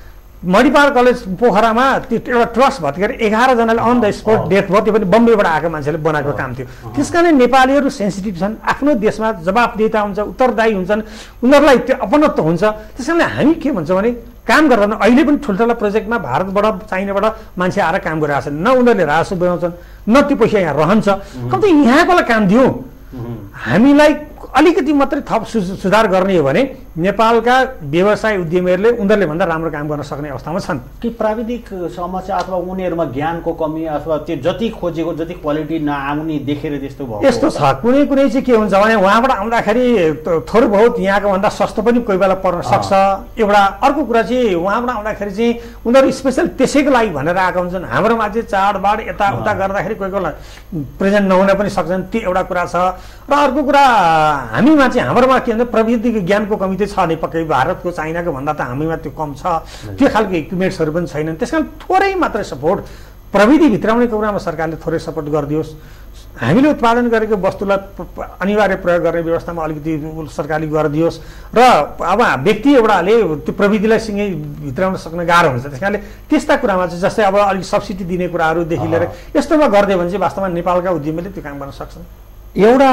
मणिपाल कलेज पोखरामा त्यो एउटा ट्रस्ट भत्केर एघारजनाले अन द स्पोट डेथ भयो, त्यो पनि बम्बेबाट आएको मान्छेले बनाएको काम थियो। त्यस कारण नेपालीहरू सेन्सिटिभ छन्, आफ्नो देशमा जवाबदेहिता हुन्छ, उत्तरदायी हुन्छन्, उनीहरूलाई त्यो अपनत्व हुन्छ। त्यस कारण हामी के भन्छौँ भने काम गर्दा अहिले पनि ठुल्ठुला प्रोजेक्टमा भारतबाट, चाइनाबाट मान्छे आएर काम गरिरहेको छन्, न उनीहरूले राजस्व बनाउँछन्, न त्यो पैसा यहाँ रहन्छ। कम्ती यहाँकोलाई काम दिउँ। हामीलाई अलिकति मात्रै थप सुधार गर्ने हो भने नेपालका व्यवसाय उद्यमीहरूले उनीहरूले भन्दा राम्रो काम गर्न सक्ने अवस्थामा छन्। कि प्राविधिक समस्या अथवा उनीहरूमा ज्ञानको कमी अथवा त्यो जति खोजेको जति क्वालिटी नआउने देखेर त्यस्तो भयो? यस्तो छ, कुनै कुनै चाहिँ के हुन्छ भने उहाँबाट आउँदाखेरि थोरै बहुत यहाँको भन्दा सस्तो पनि कोही बेला पर्न सक्छ एउटा। अर्को कुरा चाहिँ उहाँबाट आउँदाखेरि चाहिँ उनीहरू स्पेसल त्यसैको लागि भनेर आएका हुन्छन्। हाम्रोमा चाहिँ चाडबाड यताउता गर्दाखेरि कोही कोही प्रेजेन्ट नहुन पनि सक्छन्, त्यो एउटा कुरा छ। र अर्को कुरा हामीमा चाहिँ हाम्रोमा के भन्छ प्रविधिको ज्ञानको कमी चाहिँ छ नै पक्कै, भारतको चाइनाको भन्दा त हामीमा त्यो कम छ, त्यो खालको इक्विपमेन्ट्सहरू पनि छैनन्। त्यस कारण थोरै मात्रै सपोर्ट प्रविधि भित्राउने कुरामा सरकारले थोरै सपोर्ट गरिदियोस्। हामीले उत्पादन गरेको वस्तुलाई अनिवार्य प्रयोग गर्ने व्यवस्थामा अलिकति सरकारले गरिदियोस्। र अब व्यक्ति एउटाले त्यो प्रविधिलाई सँगै भित्राउन सक्न गाह्रो हुन्छ। त्यस कारणले त्यस्ता कुरामा चाहिँ जस्तै अब अलिक सब्सिडी दिने कुराहरूदेखि लिएर यस्तोमा गरिदियो भने चाहिँ वास्तवमा नेपालका उद्यमीले त्यो काम गर्न सक्छन्। एउटा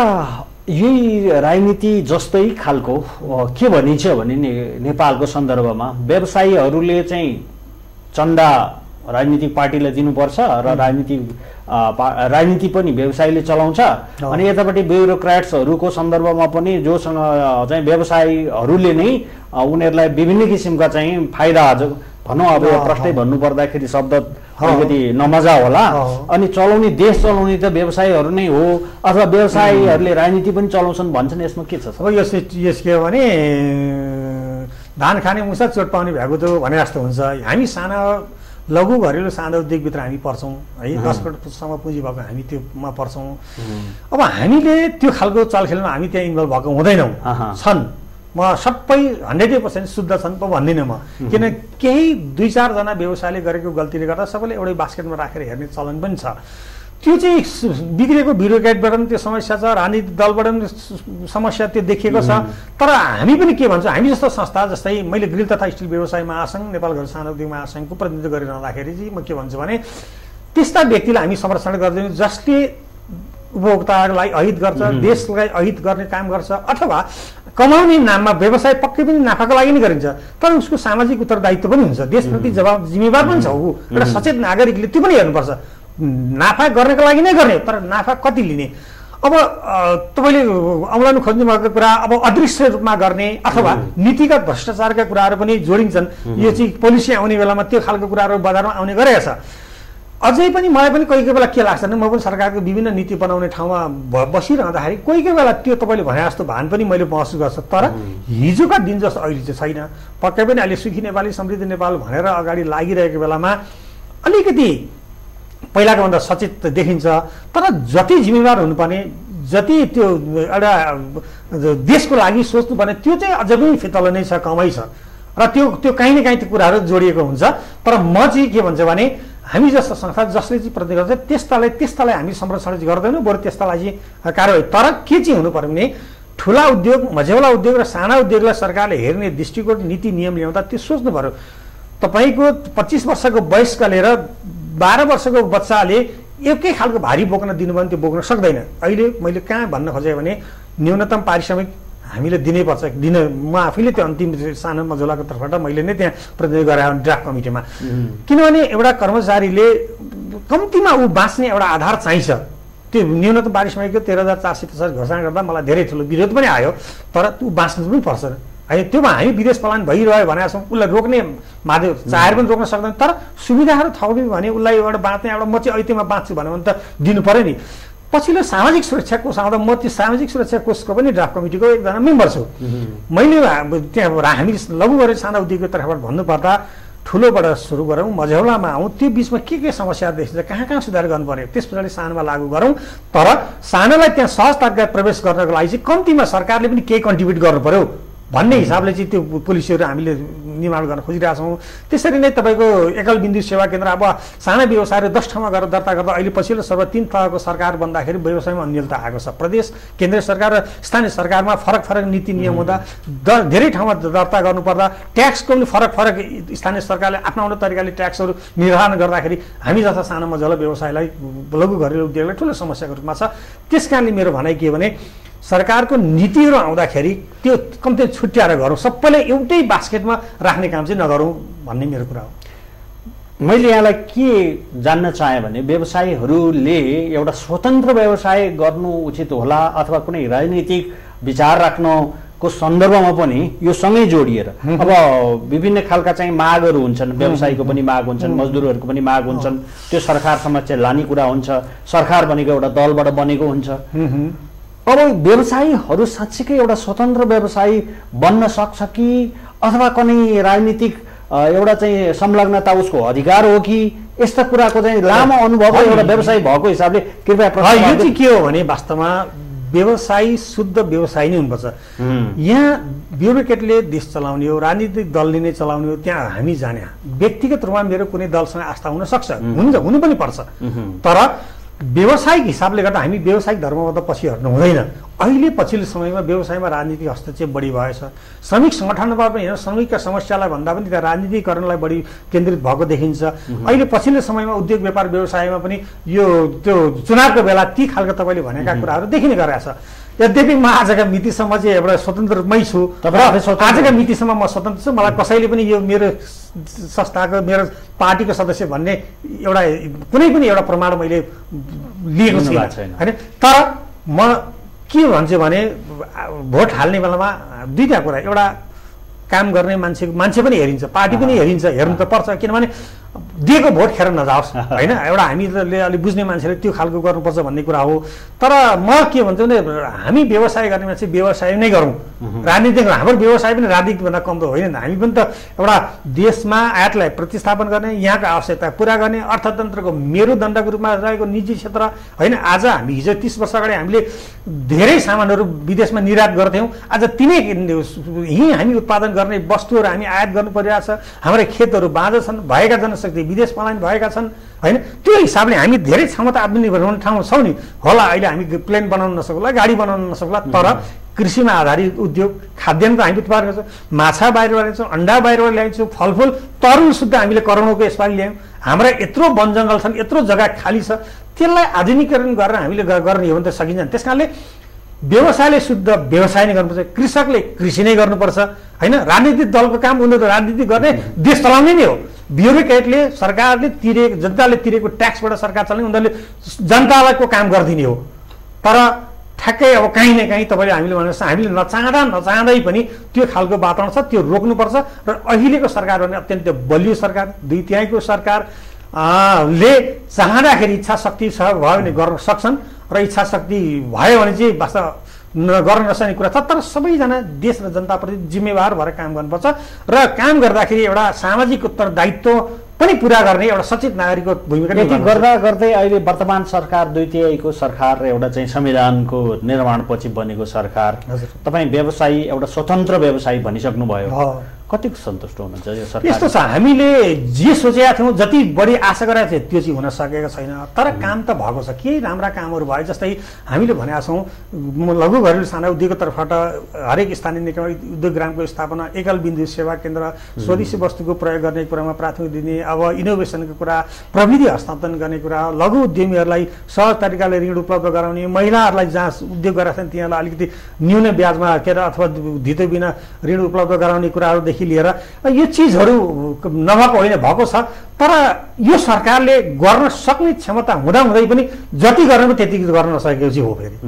यही राजनीति जस्तै खालको के भनिन्छ भने नि नेपालको सन्दर्भमा व्यवसायीहरूले चाहिँ चन्दा राजनीतिक पार्टीलाई दिनुपर्छ र राजनीतिक राजनीति पनि व्यवसायीले चलाउँछ। अनि यतापट्टि ब्युरोक्राट्सहरूको सन्दर्भमा पनि जोसँग चाहिँ व्यवसायीहरूले नै उनीहरूलाई विभिन्न किसिमका चाहिँ फाइदा, भनौँ अब प्रष्टै भन्नुपर्दाखेरि शब्द अलिकति नमजा होला, अनि चलाउने देश चलाउने त व्यवसायीहरू नै हो अथवा व्यवसायीहरूले राजनीति पनि चलाउँछन् भन्छन्। यसमा के छ? अब यस यस के हो भने धान खाने मुसा चोट पाउने भएको त भने जस्तो हुन्छ। हामी साना लघु घरेलु सानो उद्योगभित्र हामी पर्छौँ है, दस करोडसम्म पुँजी भएको हामी त्योमा पर्छौँ। अब हामीले त्यो खालको चलखेलमा हामी त्यहाँ इन्भल्भ भएको हुँदैनौँ। छन्, म सबै हन्ड्रेड पर्सेन्ट शुद्ध छन् त भन्दिनँ म, किन केही दुई चारजना व्यवसायले गरेको गल्तीले गर्दा सबैले एउटै बास्केटमा राखेर हेर्ने चलन पनि छ। त्यो चाहिँ बिग्रेको ब्युरोक्रेटबाट पनि त्यो समस्या छ, राजनीतिक दलबाट पनि समस्या त्यो देखिएको छ। तर हामी पनि के भन्छौँ, हामी जस्तो संस्था, जस्तै मैले ग्रिल तथा स्टिल व्यवसाय महासङ्घ, नेपाल घर सानो उद्योग महासङ्घको प्रतिनिधित्व गरिरहँदाखेरि चाहिँ म के भन्छु भने त्यस्ता व्यक्तिलाई हामी संरक्षण गर्दैनौँ जसले उपभोक्तालाई अहित गर्छ, देशलाई अहित गर्ने काम गर्छ, अथवा कमाउने नाममा व्यवसाय पक्कै पनि नाफाको लागि नै गरिन्छ, तर उसको सामाजिक उत्तरदायित्व पनि हुन्छ, देशप्रति जवाब जिम्मेवार पनि छ। ऊ एउटा सचेत नागरिकले त्यो पनि हेर्नुपर्छ। नाफा गर्नको लागि नै गर्ने, तर नाफा कति लिने। अब तपाईँले औलाउनु खोज्नु भएको कुरा अब अदृश्य रूपमा गर्ने अथवा नीतिगत भ्रष्टाचारका कुराहरू पनि जोडिन्छन्। यो चाहिँ पोलिसी आउने बेलामा त्यो खालको कुराहरू बजारमा आउने गरेको छ। अझै पनि मलाई पनि कोही कोही बेला के लाग्छ भने म पनि सरकारको विभिन्न नीति बनाउने ठाउँमा बसिरहँदाखेरि कोही कोही बेला त्यो तपाईँले भने जस्तो भान पनि मैले महसुस गर्छु। तर हिजोका दिन जस्तो अहिले चाहिँ छैन। पक्कै पनि अहिले सुखी नेपाली समृद्ध नेपाल भनेर अगाडि लागिरहेको बेलामा अलिकति पहिलाको भन्दा सचेत देखिन्छ। तर जति जिम्मेवार हुनुपर्ने, जति त्यो एउटा देशको लागि सोच्नुपर्ने, त्यो चाहिँ अझ पनि फितलो नै छ, कमै छ। र त्यो त्यो काहीँ न काहीँ त्यो कुराहरू जोडिएको हुन्छ। तर म चाहिँ के भन्छु भने हामी जस्तो संस्था जसले चाहिँ प्रतिनिधित्व गर्छ त्यस्तालाई त्यस्तालाई हामी संरक्षण गर्दैनौँ, बरु त्यस्तालाई चाहिँ कारवाही। तर के चाहिँ हुनु पर्यो भने ठुला उद्योग, मझौला उद्योग र साना उद्योगलाई सरकारले हेर्ने दृष्टिकोण, नीति नियम ल्याउँदा त्यो सोच्नु पर्यो। तपाईँको पच्चिस वर्षको वयस्क लिएर बाह्र वर्षको बच्चाले एकै खालको भारी बोक्न दिनु भने त्यो बोक्न सक्दैन। अहिले मैले कहाँ भन्न खोजेँ भने न्यूनतम पारिश्रमिक हामीले दिनैपर्छ। दिन म आफैले त्यो अन्तिम सानो मझौलाको तर्फबाट मैले नै त्यहाँ प्रतिनिधित्व गराएँ ड्राफ्ट कमिटीमा। किनभने एउटा कर्मचारीले कम्तीमा ऊ बाँच्ने एउटा आधार चाहिन्छ। त्यो न्यूनतम पारिश्रमिकको तेह्र हजार चार सय पचास घोषणा गर्दा मलाई धेरै ठुलो विरोध पनि आयो। तर ऊ बाँच्नु पनि पर्छ। है त्योमा हामी विदेश पलायन भइरह्यो भनेका छौँ, उसलाई रोक्ने माध्यम चाहेर पनि रोक्न सक्दैन। तर सुविधाहरू थप्यो भने उसलाई एउटा बाँच्ने एउटा म चाहिँ ऐतिमा बाँच्छु भन्यो भने त दिनु पऱ्यो नि। पछिल्लो सामाजिक सुरक्षा कोष आउँदा म त्यो सामाजिक सुरक्षा कोषको पनि ड्राफ्ट कमिटीको एकजना मेम्बर छु। मैले त्यहाँ हामी लघु गरेर सानो उद्योगको तर्फबाट भन्नुपर्दा ठुलोबाट सुरु गरौँ, मझौलामा आउँ, त्यो बिचमा के के समस्या देखिन्छ, कहाँ कहाँ सुधार गर्नु पर्यो, त्यस पछाडि सानोमा लागू गरौँ। तर सानोलाई त्यहाँ सहज तरिकाले प्रवेश गर्नको लागि चाहिँ कम्तीमा सरकारले पनि केही कन्ट्रिब्युट गर्नु पर्यो भन्ने हिसाबले चाहिँ त्यो पोलिसीहरू हामीले निर्माण गर्न खोजिरहेका छौँ। त्यसरी नै तपाईँको एकल बिन्दु सेवा केन्द्र अब साना व्यवसायहरू दस ठाउँमा गएर दर्ता गर्दा अहिले पछिल्लो सर्व तिन तहको सरकार बन्दाखेरि व्यवसायमा अन्यलता आएको छ। प्रदेश, केन्द्रीय सरकार र स्थानीय सरकारमा फरक फरक नीति नियम हुँदा द धेरै ठाउँमा दर्ता गर्नुपर्दा ट्याक्सको पनि फरक फरक स्थानीय सरकारले आफ्नो आफ्नो तरिकाले ट्याक्सहरू निर्धारण गर्दाखेरि हामी जस्ता सानो मझौला व्यवसायलाई, लघु घरेलु उद्योगलाई ठुलो समस्याको रूपमा छ। त्यस कारणले मेरो भनाइ के भने सरकारको नीतिहरू आउँदाखेरि त्यो कम्ती छुट्याएर गरौँ, सबैलाई एउटै बास्केटमा राख्ने काम चाहिँ नगरौँ भन्ने मेरो कुरा हो। मैले यहाँलाई के जान्न चाहेँ भने व्यवसायीहरूले एउटा स्वतन्त्र व्यवसाय गर्नु उचित होला अथवा कुनै राजनीतिक विचार राख्नको सन्दर्भमा पनि यो सँगै जोडिएर अब विभिन्न खालका चाहिँ मागहरू हुन्छन्, व्यवसायीको पनि माग हुन्छन्, मजदुरहरूको पनि माग हुन्छन्, त्यो सरकार समक्ष लाने कुरा हुन्छ। सरकार भनेको एउटा दलबाट बनेको हुन्छ। अब व्यवसायीहरू साँच्चीकै एउटा स्वतन्त्र व्यवसायी बन्न सक्छ कि अथवा कुनै राजनीतिक एउटा चाहिँ संलग्नता उसको अधिकार हो कि, यस्ता कुराको चाहिँ लामो अनुभव एउटा व्यवसायी भएको हिसाबले कृपया यो चाहिँ के हो भने वास्तवमा व्यवसायी शुद्ध व्यवसायी नै हुनुपर्छ। यहाँ ब्युरोक्रेटले देश चलाउने हो, राजनीतिक दलले नै चलाउने हो, त्यहाँ हामी जाने व्यक्तिगत रूपमा मेरो कुनै दलसँग आस्था हुन सक्छ, हुन्छ, हुनु पनि पर्छ। तर व्यवसायिक हिसाबले गर्दा हामी व्यावसायिक धर्मबाट पछि हट्नु हुँदैन। अहिले पछिल्लो समयमा व्यवसायमा राजनीतिक हस्तक्षेप बढी भएछ। श्रमिक सङ्गठनमा पनि हेर्नु, श्रमिकका समस्यालाई भन्दा पनि त्यहाँ राजनीतिकरणलाई बढी केन्द्रित भएको देखिन्छ। अहिले पछिल्लो समयमा उद्योग व्यापार व्यवसायमा पनि यो त्यो चुनावको बेला ती खालका तपाईँले भनेका कुराहरू देखिने गरेको छ। यद्यपि म आजका मितिसम्म चाहिँ एउटा स्वतन्त्र रूपमै छु, आजका मितिसम्म म स्वतन्त्र छु। मलाई कसैले पनि यो मेरो संस्थाको, मेरो पार्टीको सदस्य भन्ने एउटा कुनै पनि एउटा प्रमाण मैले लिएको छैन होइन। तर म के भन्छु भने भोट हाल्ने बेलामा दुईवटा कुरा, एउटा काम गर्ने मान्छे मान्छे पनि हेरिन्छ, पार्टी पनि हेरिन्छ, हेर्नु त पर्छ। किनभने दिएको भोट खेर नजाओस् होइन। एउटा हामीले अलिक बुझ्ने मान्छेले त्यो खालको गर्नुपर्छ भन्ने कुरा हो। तर म के भन्छु भने हामी व्यवसाय गर्ने मान्छे व्यवसाय नै गरौँ, राजनीतिक हाम्रो व्यवसाय पनि राजनीतिभन्दा कम त होइन। हामी पनि त एउटा देशमा आयातलाई प्रतिस्थापन गर्ने, यहाँको आवश्यकता पुरा गर्ने, अर्थतन्त्रको मेरुदण्डको रूपमा रहेको निजी क्षेत्र होइन। आज हामी हिजो तिस वर्ष अगाडि हामीले धेरै सामानहरू विदेशमा निर्यात गर्थ्यौँ, आज तिनै यहीँ हामी उत्पादन गर्ने वस्तुहरू हामी आयात गर्नु परिरहेको छ। हाम्रा खेतहरू बाँझो छन्, भएका जनशक्ति विदेश पलायन भएका छन् होइन। त्यो हिसाबले हामी धेरै क्षमता आत्मनिर्भर हुने ठाउँमा छौँ नि। होला अहिले हामी प्लेन बनाउन नसक्ला, गाडी बनाउन नसक्ला, तर कृषिमा आधारित उद्योग, खाद्यान्न हामी उत्पादन गर्छौँ, माछा बाहिरबाट ल्याउँछौँ, अन्डा बाहिरबाट ल्याउँछौँ, फलफुल तरुल शुद्ध हामीले करोडौँको यसपालि ल्यायौँ। हाम्रा यत्रो वन जङ्गल छन्, यत्रो जग्गा खाली छ, त्यसलाई आधुनिकीकरण गरेर हामीले गर्ने हो भने त सकिन्छ। त्यस कारणले व्यवसायले शुद्ध व्यवसाय नै गर्नुपर्छ, कृषकले कृषि नै गर्नुपर्छ होइन। राजनीतिक दलको काम उनीहरू राजनीति गर्ने, देश चलाउने नै हो। ब्युरोक्रेटले, सरकारले तिरेको, जनताले तिरेको ट्याक्सबाट सरकार चलाउने, उनीहरूले जनतालाई को काम गरिदिने हो। तर ठ्याक्कै अब काहीँ न काहीँ तपाईँले हामीले भने हामीले नचाहँदा नचाहँदै पनि त्यो खालको वातावरण छ, त्यो रोक्नुपर्छ। र अहिलेको सरकार भने अत्यन्त बलियो सरकार, दुई तिहाईको सरकार ले चाहँदाखेरि इच्छा शक्ति छ भयो भने गर्न सक्छन्, र इच्छा शक्ति भयो भने चाहिँ वास्तव गर्न नसक्ने कुरा छ। तर सबैजना देश र जनताप्रति जिम्मेवार भएर काम गर्नुपर्छ र काम गर्दाखेरि एउटा सामाजिक उत्तरदायित्व पनि पुरा गर्ने एउटा सचेत नागरिकको भूमिका यति गर्दा गर्दै अहिले वर्तमान सरकार दुई तिहाईको सरकार र एउटा चाहिँ संविधानको निर्माणपछि बनेको सरकार, तपाईँ व्यवसायी एउटा स्वतन्त्र व्यवसायी भनिसक्नुभयो, कतिको सन्तुष्ट हुनुहुन्छ यो सरकार? यस्तो छ, हामीले जे सोचेका थियौँ, जति बढी आशा गरेका थियौँ त्यो चाहिँ हुन सकेको छैन। तर काम त भएको छ, केही राम्रा कामहरू भयो। जस्तै हामीले भनेका छौँ लघु घरेलु साना उद्योगको तर्फबाट हरेक स्थानीय निकाय उद्योग ग्रामको स्थापना, एकल बिन्दु सेवा केन्द्र, स्वदेशी वस्तुको प्रयोग गर्ने कुरामा प्राथमिकता दिने, अब इनोभेसनको कुरा, प्रविधि हस्तान्तरण गर्ने कुरा, लघु उद्यमीहरूलाई सहज तरिकाले ऋण उपलब्ध गराउने, महिलाहरूलाई जहाँ उद्योग गरेका छन् तिनीहरूलाई अलिकति न्यून ब्याजमा के अरे अथवा धितो बिना ऋण उपलब्ध गराउने कुराहरूदेखि लिएर यो चिजहरू नभएको होइन, भएको छ। तर यो सरकारले गर्न सक्ने क्षमता हुँदाहुँदै पनि जति गर्नु त्यति गर्न नसकेको चाहिँ हो। फेरि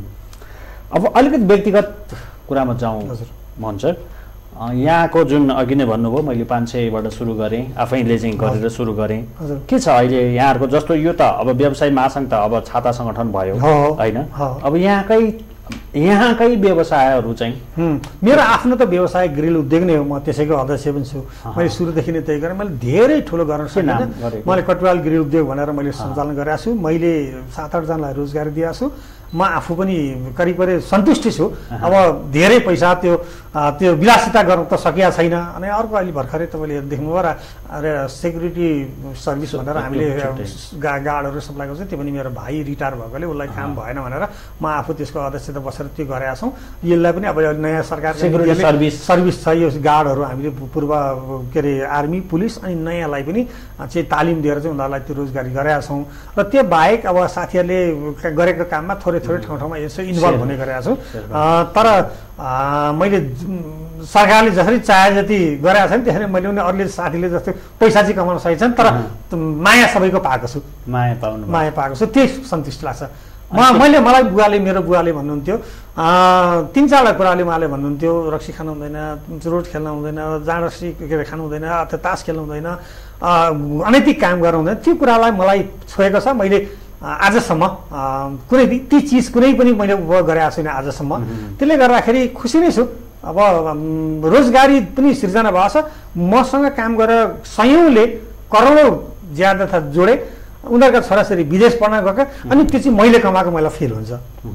अब अलिकति व्यक्तिगत कुरामा जाउँ भन्छ, यहाँको जुन अघि नै भन्नुभयो मैले पाँच सयबाट सुरु गरेँ, आफैले चाहिँ गरेर सुरु गरेँ, के छ अहिले यहाँहरूको जस्तो यो त अब व्यवसाय महासङ्घ त अब छाता सङ्गठन भयो होइन। अब यहाँकै यहाँकै व्यवसायहरू चाहिँ, मेरो आफ्नो त व्यवसाय ग्रिल उद्योग नै हो, म त्यसैको अध्यक्ष पनि छु। मैले सुरुदेखि नै त्यही गरेँ, मैले धेरै ठुलो गर्न सकिनँ। मैले कटुवाल ग्रिल उद्योग भनेर मैले सञ्चालन गरेको छु, मैले सात आठजनालाई रोजगारी दिएको छु। म आफू पनि करिब करिब सन्तुष्टि छु। अब धेरै पैसा त्यो त्यो विलासिता गर्न त सकिया छैन। अनि अर्को अहिले भर्खरै तपाईँले देख्नुभयो र सेक्युरिटी सर्भिस भनेर हामीले गा गार्डहरू सप्लाई गर्छ, त्यो पनि मेरो भाइ रिटायर भएकोले उसलाई काम भएन भनेर म आफू त्यसको अध्यक्षता बसेर त्यो गरेका छौँ। यसलाई पनि अब नयाँ सरकार सर्भिस सर्भिस छ, यो गार्डहरू हामीले पूर्व के अरे आर्मी पुलिस अनि नयाँलाई पनि चाहिँ तालिम दिएर चाहिँ उनीहरूलाई त्यो रोजगारी गरेका छौँ। र त्यो बाहेक अब साथीहरूले गरेको काममा थोरै थोरै ठाउँ ठाउँमा यसो इन्भल्भ हुने गरेका छु। तर मैले सरकारले जसरी चाहे जति गरेका छन् त्यसरी मैले उनी अरूले साथीले जस्तो पैसा चाहिँ कमाउन सकेछन्, तर माया सबैको पाएको छु, माया पाउनु माया पाएको छु, त्यही सन्तुष्ट लाग्छ। म मैले मलाई बुवाले मेरो बुवाले भन्नुहुन्थ्यो, तिन चारवटा कुराले उहाँले भन्नुहुन्थ्यो, रक्सी खानु हुँदैन, रोड खेल्न हुँदैन, जाँड रक्सी के अरे खानु हुँदैन, अथवा तास खेल्नु हुँदैन, अनैतिक काम गर्नु हुँदैन। त्यो कुरालाई मलाई छोएको छ। मैले आजसम्म कुनै ती चिज कुनै पनि मैले उपभोग गरेको छुइनँ आजसम्म। त्यसले गर्दाखेरि खुसी नै छु। अब रोजगारी पनि सिर्जना भएको छ। मसँग काम गरेर सयौँले करोडौँ ज्यादा था जोडे, उनीहरूका छोराछोरी विदेश पढ्न गएका, अनि त्यो चाहिँ मैले कमाएको मलाई फिल हुन्छ।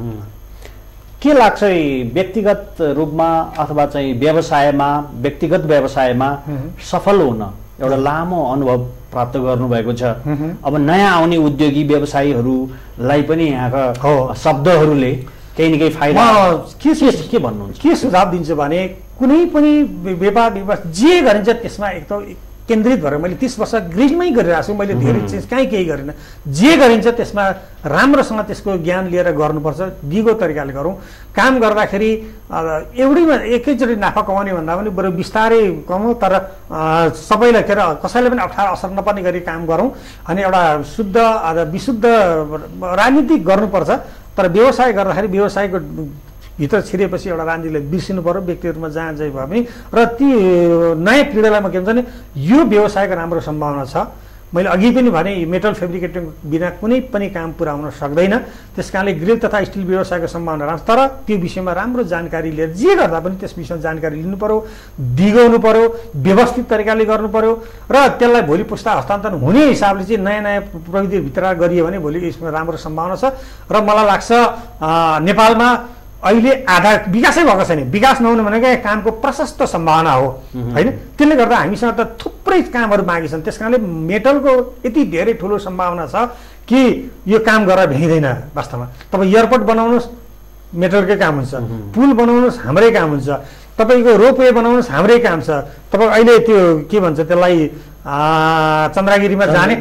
के लाग्छ व्यक्तिगत रूपमा अथवा चाहिँ व्यवसायमा, व्यक्तिगत व्यवसायमा सफल हुन एउटा लामो अनुभव प्राप्त गर्नुभएको छ। अब नयाँ आउने उद्योगी व्यवसायीहरूलाई पनि यहाँका शब्दहरूले केही न केही फाइदा के के भन्नुहुन्छ? के सुझाव दिन्छु भने कुनै पनि व्यापार व्यवसाय जे गरिन्छ त्यसमा एक त केन्द्रित भएर मैले तीस वर्ष ग्रिलमै गरिरहेको छु। मैले धेरै चिज कहीँ केही गरिनँ। जे गरिन्छ त्यसमा राम्रोसँग त्यसको ज्ञान लिएर गर्नुपर्छ, दिगो तरिकाले गरौँ। काम गर्दाखेरि एउटैमा एकैचोटि नाफा कमाउने भन्दा पनि बरु बिस्तारै कमाउँ, तर सबैलाई के अरे कसैलाई पनि अप्ठ्यारो असर नपर्ने गरी काम गरौँ। अनि एउटा शुद्ध विशुद्ध राजनीति गर्नुपर्छ, तर व्यवसाय गर्दाखेरि व्यवसायको भित्र छिरेपछि एउटा राजनीतिलाई बिर्सिनु पर्यो व्यक्तिहरूमा जहाँ चाहिँ भए पनि र ती नयाँ पिँढीलाई म के भन्छ भने यो व्यवसायको राम्रो सम्भावना छ। मैले अघि पनि भने मेटल फेब्रिकेटिङ बिना कुनै पनि काम पुरा हुन सक्दैन। त्यस कारणले ग्रिल तथा स्टिल व्यवसायको सम्भावना राम्रो, तर त्यो विषयमा राम्रो जानकारी लिएर जे गर्दा पनि त्यस विषयमा जानकारी लिनु पर्यो, दिगाउनु पर्यो, व्यवस्थित तरिकाले गर्नु पर्यो र त्यसलाई भोलि पुस्ता हस्तान्तरण हुने हिसाबले चाहिँ नयाँ नयाँ प्रविधिभित्र गरियो भने भोलि यसमा राम्रो सम्भावना छ। र मलाई लाग्छ नेपालमा अहिले आधा विकासै भएको छैन। विकास नहुनु भनेको कामको प्रशस्त सम्भावना हो होइन। त्यसले गर्दा हामीसँग त थुप्रै कामहरू बाँकी छन्। त्यस कारणले मेटलको यति धेरै ठुलो सम्भावना छ कि यो काम गरेर भ्याइँदैन। वास्तवमा तपाईँ एयरपोर्ट बनाउनुहोस् मेटलकै काम हुन्छ, पुल बनाउनुहोस् हाम्रै काम हुन्छ, तपाईँको रोपवे बनाउनुहोस् हाम्रै काम छ। तपाईँ अहिले त्यो के भन्छ त्यसलाई चन्द्रगिरीमा जाने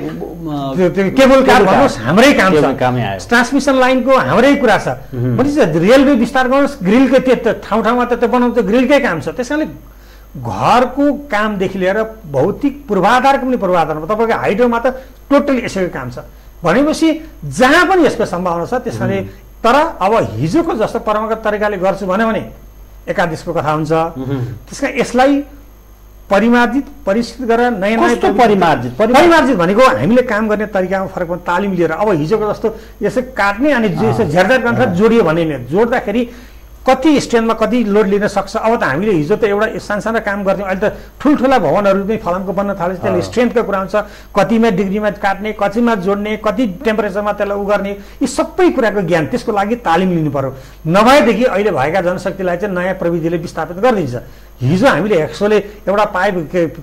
केबल कार भन्नुहोस् हाम्रै काम छ, ट्रान्समिसन लाइनको हाम्रै कुरा छ। भनेपछि रेलवे विस्तार गर्नुहोस् ग्रिलकै त्यो ठाउँ ठाउँमा त त्यो बनाउनु त ग्रिलकै काम छ। त्यस कारणले घरको कामदेखि लिएर भौतिक पूर्वाधारको पनि पूर्वाधारमा तपाईँको हाइड्रोमा त टोटली यसैको काम छ भनेपछि जहाँ पनि यसको सम्भावना छ। त्यस कारणले तर अब हिजोको जस्तो परम्परागत तरिकाले गर्छु भन्यो भने एकादेशको कथा हुन्छ। त्यस कारण यसलाई परिमार्जित परिष्कृत गरेर नयाँ नयाँ परिमार्जित परिमार्जित भनेको हामीले काम गर्ने तरिकामा फरक पर्ने तालिम लिएर अब हिजोको जस्तो यसो काट्ने अनि यसो झेरझेर गरेर जोडियो भने नि जोड्दाखेरि कति स्ट्रेन्थमा कति लोड लिन सक्छ। अब त हामीले हिजो त एउटा सानसानो काम गर्थ्यौँ, अहिले त ठुल्ठुला भवनहरू पनि फलामको बन्न थालेछ। त्यसले स्ट्रेन्थको कुरा हुन्छ, कतिमा डिग्रीमा काट्ने, कतिमा जोड्ने, कति टेम्परेचरमा त्यसलाई उ गर्ने, यी सबै कुराको ज्ञान त्यसको लागि तालिम लिनु पर्यो। नभएदेखि अहिले भएका जनशक्तिलाई चाहिँ नयाँ प्रविधिले विस्थापित गरिदिन्छ। हिजो हामीले हेक्सोले एउटा पाइप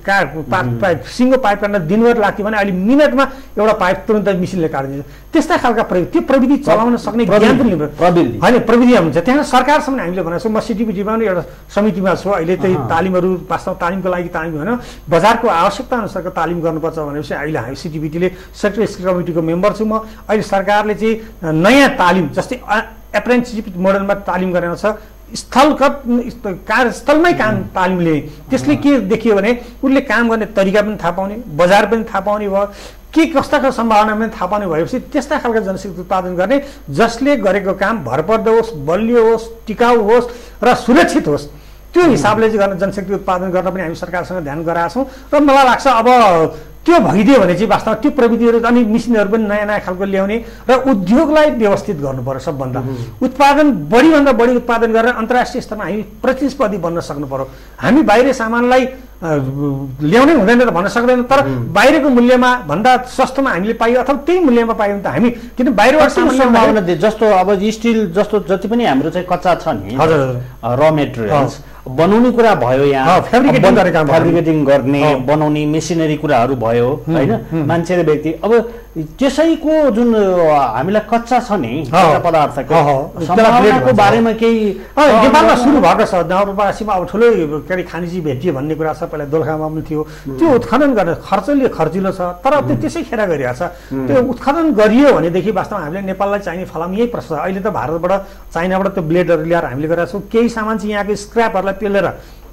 पाइप सिङ्गो पाइप काट्न दिनभर लाग्थ्यो भने अहिले मिनटमा एउटा पाइप तुरन्त मिसिनले काटिदिन्छ। त्यस्ता खालका प्रविधि त्यो प्रविधि चलाउन सक्ने ज्ञान पनि प्रविधि होइन प्रविधि हुन्छ। त्यहाँ सरकारसम्म हामीले भनेको छु, म सिटिबिटीमा पनि एउटा समितिमा छु अहिले। त्यही तालिमहरू वास्तव तालिमको लागि तालिम होइन बजारको आवश्यकता अनुसारको तालिम गर्नुपर्छ भनेपछि अहिले हामी सिटिबिटीले सेक्रेटरी स्किल कमिटीको मेम्बर छु म। अहिले सरकारले चाहिँ नयाँ तालिम जस्तै एप्रेन्टिससिप मोडलमा तालिम गरेको छ। स्थलगत कार्यस्थलमै काम तालिम लिने, त्यसले के देखियो भने उसले काम गर्ने तरिका पनि थाहा पाउने, बजार पनि थाहा पाउने भयो, के कस्ताको सम्भावना पनि थाहा पाउने भएपछि त्यस्ता खालका जनशक्ति उत्पादन गर्ने जसले गरेको काम भरपर्दो होस्, बलियो होस्, टिकाउ होस् र सुरक्षित होस्। त्यो हिसाबले चाहिँ गर्न जनशक्ति उत्पादन गर्न पनि हामी सरकारसँग ध्यान गराएका छौँ। र मलाई लाग्छ अब त्यो भइदियो भने चाहिँ वास्तवमा त्यो प्रविधिहरू अनि मेसिनहरू पनि नयाँ नयाँ खालको ल्याउने र उद्योगलाई व्यवस्थित गर्नु पर्यो। सबभन्दा उत्पादन बढीभन्दा बढी उत्पादन गरेर अन्तर्राष्ट्रिय स्तरमा हामी प्रतिस्पर्धी बन्न सक्नु पर्यो। हामी बाहिरी सामानलाई ल्याउनै हुँदैन त भन्न सक्दैन, तर बाहिरको मूल्यमा भन्दा सस्तोमा हामीले पाइयो अथवा त्यही मूल्यमा पाइयो भने त हामी किन बाहिरबाट सम्भावना जस्तो अब स्टिल जस्तो जति पनि हाम्रो चाहिँ कच्चा छ नि र मेटेरियल्स बनाउने कुरा भयो, यहाँ फेब्रिकेटिङ गरेका फेब्रिकेटिङ गर्ने बनाउने मेसिनरी कुराहरू भयो होइन, मान्छे र व्यक्ति। अब त्यसैको जुन हामीलाई कच्चा छ नि पदार्थको सम्भावनाको बारेमा केही नेपालमा सुरु भएको छ। नवलपरासीमा अब ठुलो के अरे खानी चिज भेटियो भन्ने कुरा छ। पहिला दोलखामा पनि थियो, त्यो उत्खनन गर्ने खर्चले खर्चिलो छ, तर त्यो त्यसै खेर गरिरहेको छ। त्यो उत्खनन गरियो भनेदेखि वास्तवमा हामीले नेपाललाई चाहिने फलाम यही प्रश्न। अहिले त भारतबाट चाइनाबाट त्यो ब्लेडहरू ल्याएर हामीले गरेका छौँ। केही सामान चाहिँ यहाँको स्क्रैपहरूलाई पेलेर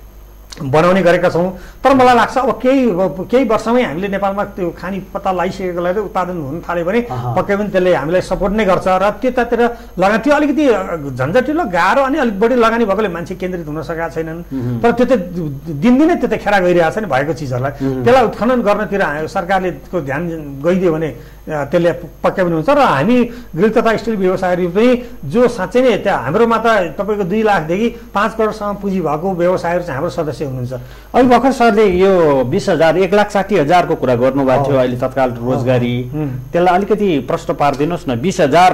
बनाउने गरेका छौँ। तर मलाई लाग्छ अब केही केही वर्षमै हामीले नेपालमा त्यो खानी पत्ता लगाइसकेकोलाई उत्पादन हुन थाल्यो भने पक्कै पनि त्यसले हामीलाई सपोर्ट नै गर्छ। र त्यतातिर लगानी त्यो अलिकति झन्झटिलो गाह्रो अनि अलिक बढी लगानी भएकोले मान्छे केन्द्रित हुन सकेका छैनन्। तर त्यो त दिनदिनै त्यो त खेरा गइरहेको छ नि भएको चिजहरूलाई। त्यसलाई उत्खनन गर्नतिर सरकारले त्यसको ध्यान गइदियो भने त्यसले पक्कै पनि हुन्छ। र हामी ग्रिल तथा स्टिल व्यवसायहरू पनि जो साँच्चै नै त्यहाँ हाम्रोमा त तपाईँको दुई लाखदेखि पाँच करोडसम्म पुँजी भएको व्यवसायहरू चाहिँ हाम्रो सदस्य हुनुहुन्छ। अहिले भर्खर सरले यो बिस हजार एक लाख साठी हजारको कुरा गर्नुभएको थियो अहिले तत्काल रोजगारी, त्यसलाई अलिकति प्रश्न पारिदिनुहोस् न। बिस हजार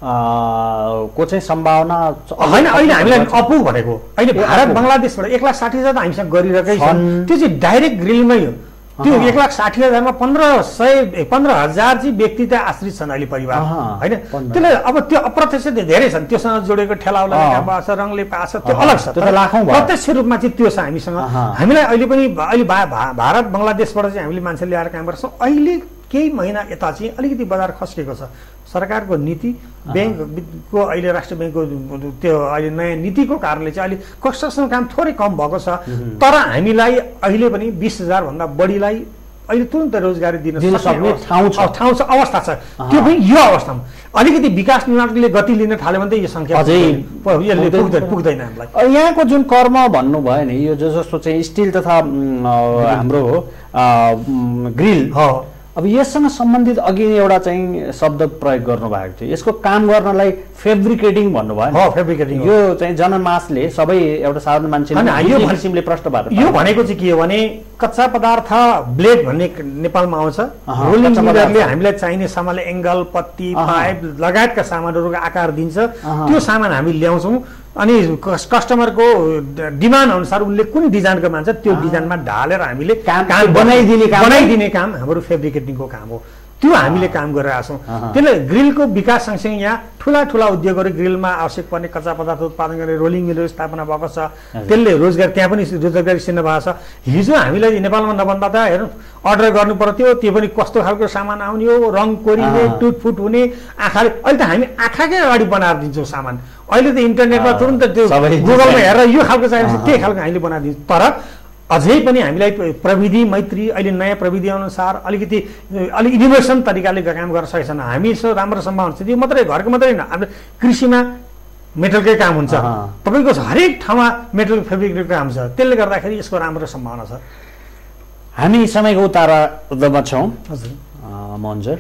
को चाहिँ सम्भावना होइन अहिले हामीलाई अपुग भनेको अहिले भारत बङ्गलादेशबाट एक लाख साठी हजार हामीसँग गरिरहेकै छ। त्यो चाहिँ डाइरेक्ट ग्रिलमै हो। त्यो एक लाख साठी हजारमा पन्ध्र सय पन्ध्र हजार चाहिँ व्यक्ति त्यहाँ आश्रित छन् अहिले परिवार होइन। त्यसले अब त्यो अप्रत्यक्ष धेरै छन्, त्योसँग जोडेको ठेलाउला पाएको छ, रङले पाएको छ, त्यो अलग छ। प्रत्यक्ष रूपमा चाहिँ त्यो छ हामीसँग। हामीलाई अहिले पनि अहिले भारत बङ्गलादेशबाट चाहिँ हामीले मान्छे ल्याएर काम गर्छौँ। अहिले केही महिना यता चाहिँ अलिकति बजार खस्केको छ। सरकारको नीति ब्याङ्कको अहिले राष्ट्रिय ब्याङ्कको त्यो अहिले नयाँ नीतिको कारणले चाहिँ अहिले कन्स्ट्रक्सन काम थोरै कम भएको छ। तर हामीलाई अहिले पनि बिस हजारभन्दा बढीलाई अहिले तुरन्त रोजगारी दिन दिन सक्ने ठाउँ छ ठाउँ छ अवस्था छ त्यो पनि यो अवस्थामा अलिकति विकास निर्माणले गति लिन थाल्यो भने त यो सङ्ख्या अझै यसले पुग्दैन पुग्दैन हामीलाई। यहाँको जुन कर्म भन्नुभयो नि यो जस्तो चाहिँ स्टिल तथा हाम्रो ग्रिल अब यससँग सम्बन्धित अघि एउटा चाहिँ शब्द प्रयोग गर्नुभएको थियो यसको काम गर्नलाई फेब्रिकेटिङ भन्नुभयो फेब्रिकेटिङ यो चाहिँ जनमासले सबै एउटा साधारण मान्छेले यो किसिमले प्रश्न भएको यो भनेको चाहिँ के हो भने कच्चा पदार्थ ब्लेड भन्ने नेपालमा आउँछ रोलिङ मिलरले हामीलाई चाहिने सामानले एङ्गल पत्ती पाइप लगायतका सामानहरूको आकार दिन्छ त्यो सामान हामी ल्याउँछौँ अनि कस्टमरको डिमान्ड अनुसार उनले कुन डिजाइनको मान्छ त्यो डिजाइनमा ढालेर हामीले काम बनाइदिने काम बनाइदिने काम हाम्रो फेब्रिकेटिङको काम हो त्यो हामीले काम गरिरहेका छौँ। त्यसले ग्रिलको विकास सँगसँगै यहाँ ठुला ठुला उद्योगहरू ग्रिलमा आवश्यक पर्ने कच्चा पदार्थ उत्पादन गर्ने रोलिङ मिलहरू स्थापना भएको छ त्यसले रोजगार त्यहाँ पनि रोजगारी सिर्जना भएको छ। हिजो हामीलाई नेपालमा नभन्दा त हेर्नु अर्डर गर्नु पर्थ्यो त्यो पनि कस्तो खालको सामान आउने हो रङ कोरिने टुटफुट हुने आँखाले अहिले त हामी आँखाकै अगाडि बनाएर दिन्छौँ सामान अहिले त इन्टरनेटमा तुरन्त त्यो गुगलमा हेरेर यो खालको चाहिन्छ त्यही खालको हामीले बनाएर दिन्छौँ। तर अझै पनि हामीलाई प्रविधि मैत्री अहिले नयाँ प्रविधि अनुसार अलिकति अलिक इनोभेसन तरिकाले काम गर्न सकेको छैन हामी यसो राम्रो सम्भावना छ। त्यो मात्रै घरको मात्रै होइन हाम्रो कृषिमा मेटलकै काम हुन्छ तपाईँको हरेक ठाउँमा मेटल फेब्रिकको काम छ त्यसले गर्दाखेरि यसको राम्रो सम्भावना छ। हामी समयको उतारमा छौँ मोहनजर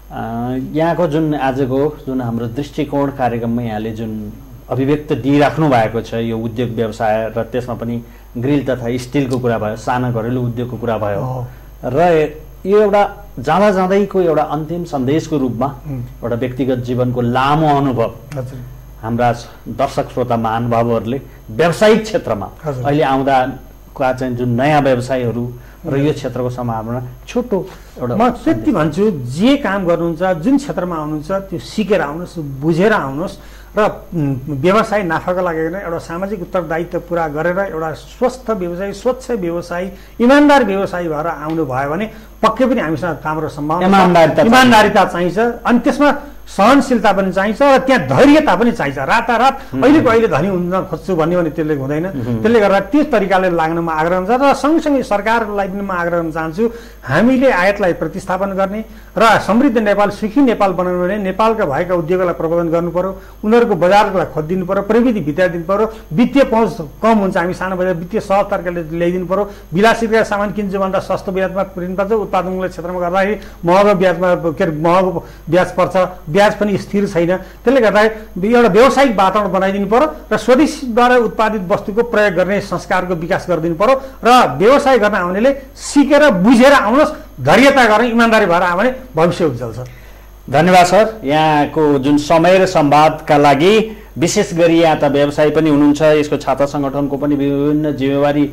यहाँको जुन आजको जुन हाम्रो दृष्टिकोण कार्यक्रममा यहाँले जुन अभिव्यक्त दिइराख्नु भएको छ यो उद्योग व्यवसाय र त्यसमा पनि ग्रिल तथा स्टिलको कुरा भयो साना घरेलु उद्योगको कुरा भयो र यो एउटा जाँदा जाँदैको एउटा अन्तिम सन्देशको रूपमा एउटा व्यक्तिगत जीवनको लामो अनुभव हाम्रा दर्शक श्रोता महानुभावहरूले व्यावसायिक क्षेत्रमा अहिले आउँदाका चाहिँ जुन नयाँ व्यवसायहरू र यो क्षेत्रको सम्भावना छोटो एउटा म त्यति भन्छु जे काम गर्नुहुन्छ जुन क्षेत्रमा आउनुहुन्छ त्यो सिकेर आउनुहोस् बुझेर आउनुहोस् र व्यवसाय नाफाको लागि होइन एउटा सामाजिक उत्तरदायित्व पुरा गरेर एउटा स्वस्थ व्यवसाय स्वच्छ व्यवसाय इमान्दार व्यवसाय भएर आउनु भयो भने पक्कै पनि हामीसँग राम्रो सम्भावना इमान्दारिता चाहिन्छ अनि त्यसमा सहनशीलता पनि चाहिन्छ र त्यहाँ धैर्यता पनि चाहिन्छ। रातारात अहिलेको अहिले धनी हुन खोज्छु भन्यो भने त्यसले हुँदैन त्यसले गर्दा त्यस तरिकाले लाग्नमा आग्रह हुन्छ र सँगसँगै सरकारलाई पनि म आग्रह गर्न चाहन्छु हामीले आयातलाई प्रतिस्थापन गर्ने र समृद्ध नेपाल सुखी नेपाल बनाउनु भने नेपालका भएका उद्योगलाई प्रबन्धन गर्नु पर्यो उनीहरूको बजारलाई खोजिदिनु पर्यो प्रविधि भित्राइदिनु पर्यो वित्तीय पहुँच कम हुन्छ हामी सानो बजार वित्तीय सहज तरिकाले ल्याइदिनु पर्यो विलासिता सामान किन्छु भन्दा सस्तो ब्याजमा किन्नुपर्छ उत्पादनमूलक क्षेत्रमा गर्दाखेरि महँगो ब्याजमा के अरे महँगो ब्याज पर्छ ब्याज पनि स्थिर छैन त्यसले गर्दा एउटा व्यावसायिक वातावरण बनाइदिनु पर्यो र स्वदेशीद्वारा उत्पादित वस्तुको प्रयोग गर्ने संस्कारको विकास गरिदिनु पर्यो र व्यवसाय गर्न आउनेले सिकेर बुझेर आउनुहोस् धैर्यता गरेर इमान्दारी भएर आयो भने भविष्य उज्जवल छ। धन्यवाद सर यहाँको जुन समय र संवादका लागि विशेष गरी यहाँ त व्यवसाय पनि हुनुहुन्छ यसको छात्र सङ्गठनको पनि विभिन्न जिम्मेवारी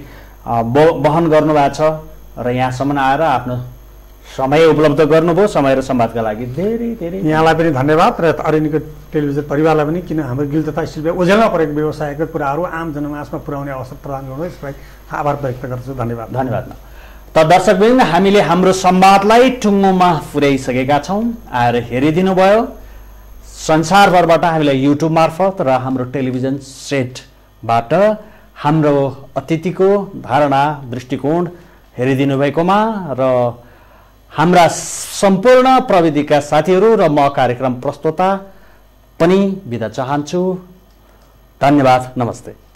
वहन गर्नुभएको छ र यहाँसम्म आएर आफ्नो समय उपलब्ध गर्नुभयो समय र संवादका लागि धेरै धेरै यहाँलाई पनि धन्यवाद र अरनिको टेलिभिजन परिवारलाई पनि किन हाम्रो गिल तथा स्टिल ओझेलमा परेको व्यवसायको कुराहरू आम जनमासमा पुर्याउने अवसर प्रदान गर्नु यसलाई आभार व्यक्त गर्छु। धन्यवाद धन्यवाद त दर्शकवृन्द हामीले हाम्रो संवादलाई टुङ्गोमा पुर्याइसकेका छौँ आएर हेरिदिनु भयो संसारभरबाट हामीलाई युट्युब मार्फत र हाम्रो टेलिभिजन सेटबाट हाम्रो अतिथिको धारणा दृष्टिकोण हेरिदिनु भएकोमा र हाम्रा सम्पूर्ण प्रविधिका साथीहरू र म कार्यक्रम प्रस्तोता पनि बिदा चाहन्छु। धन्यवाद नमस्ते।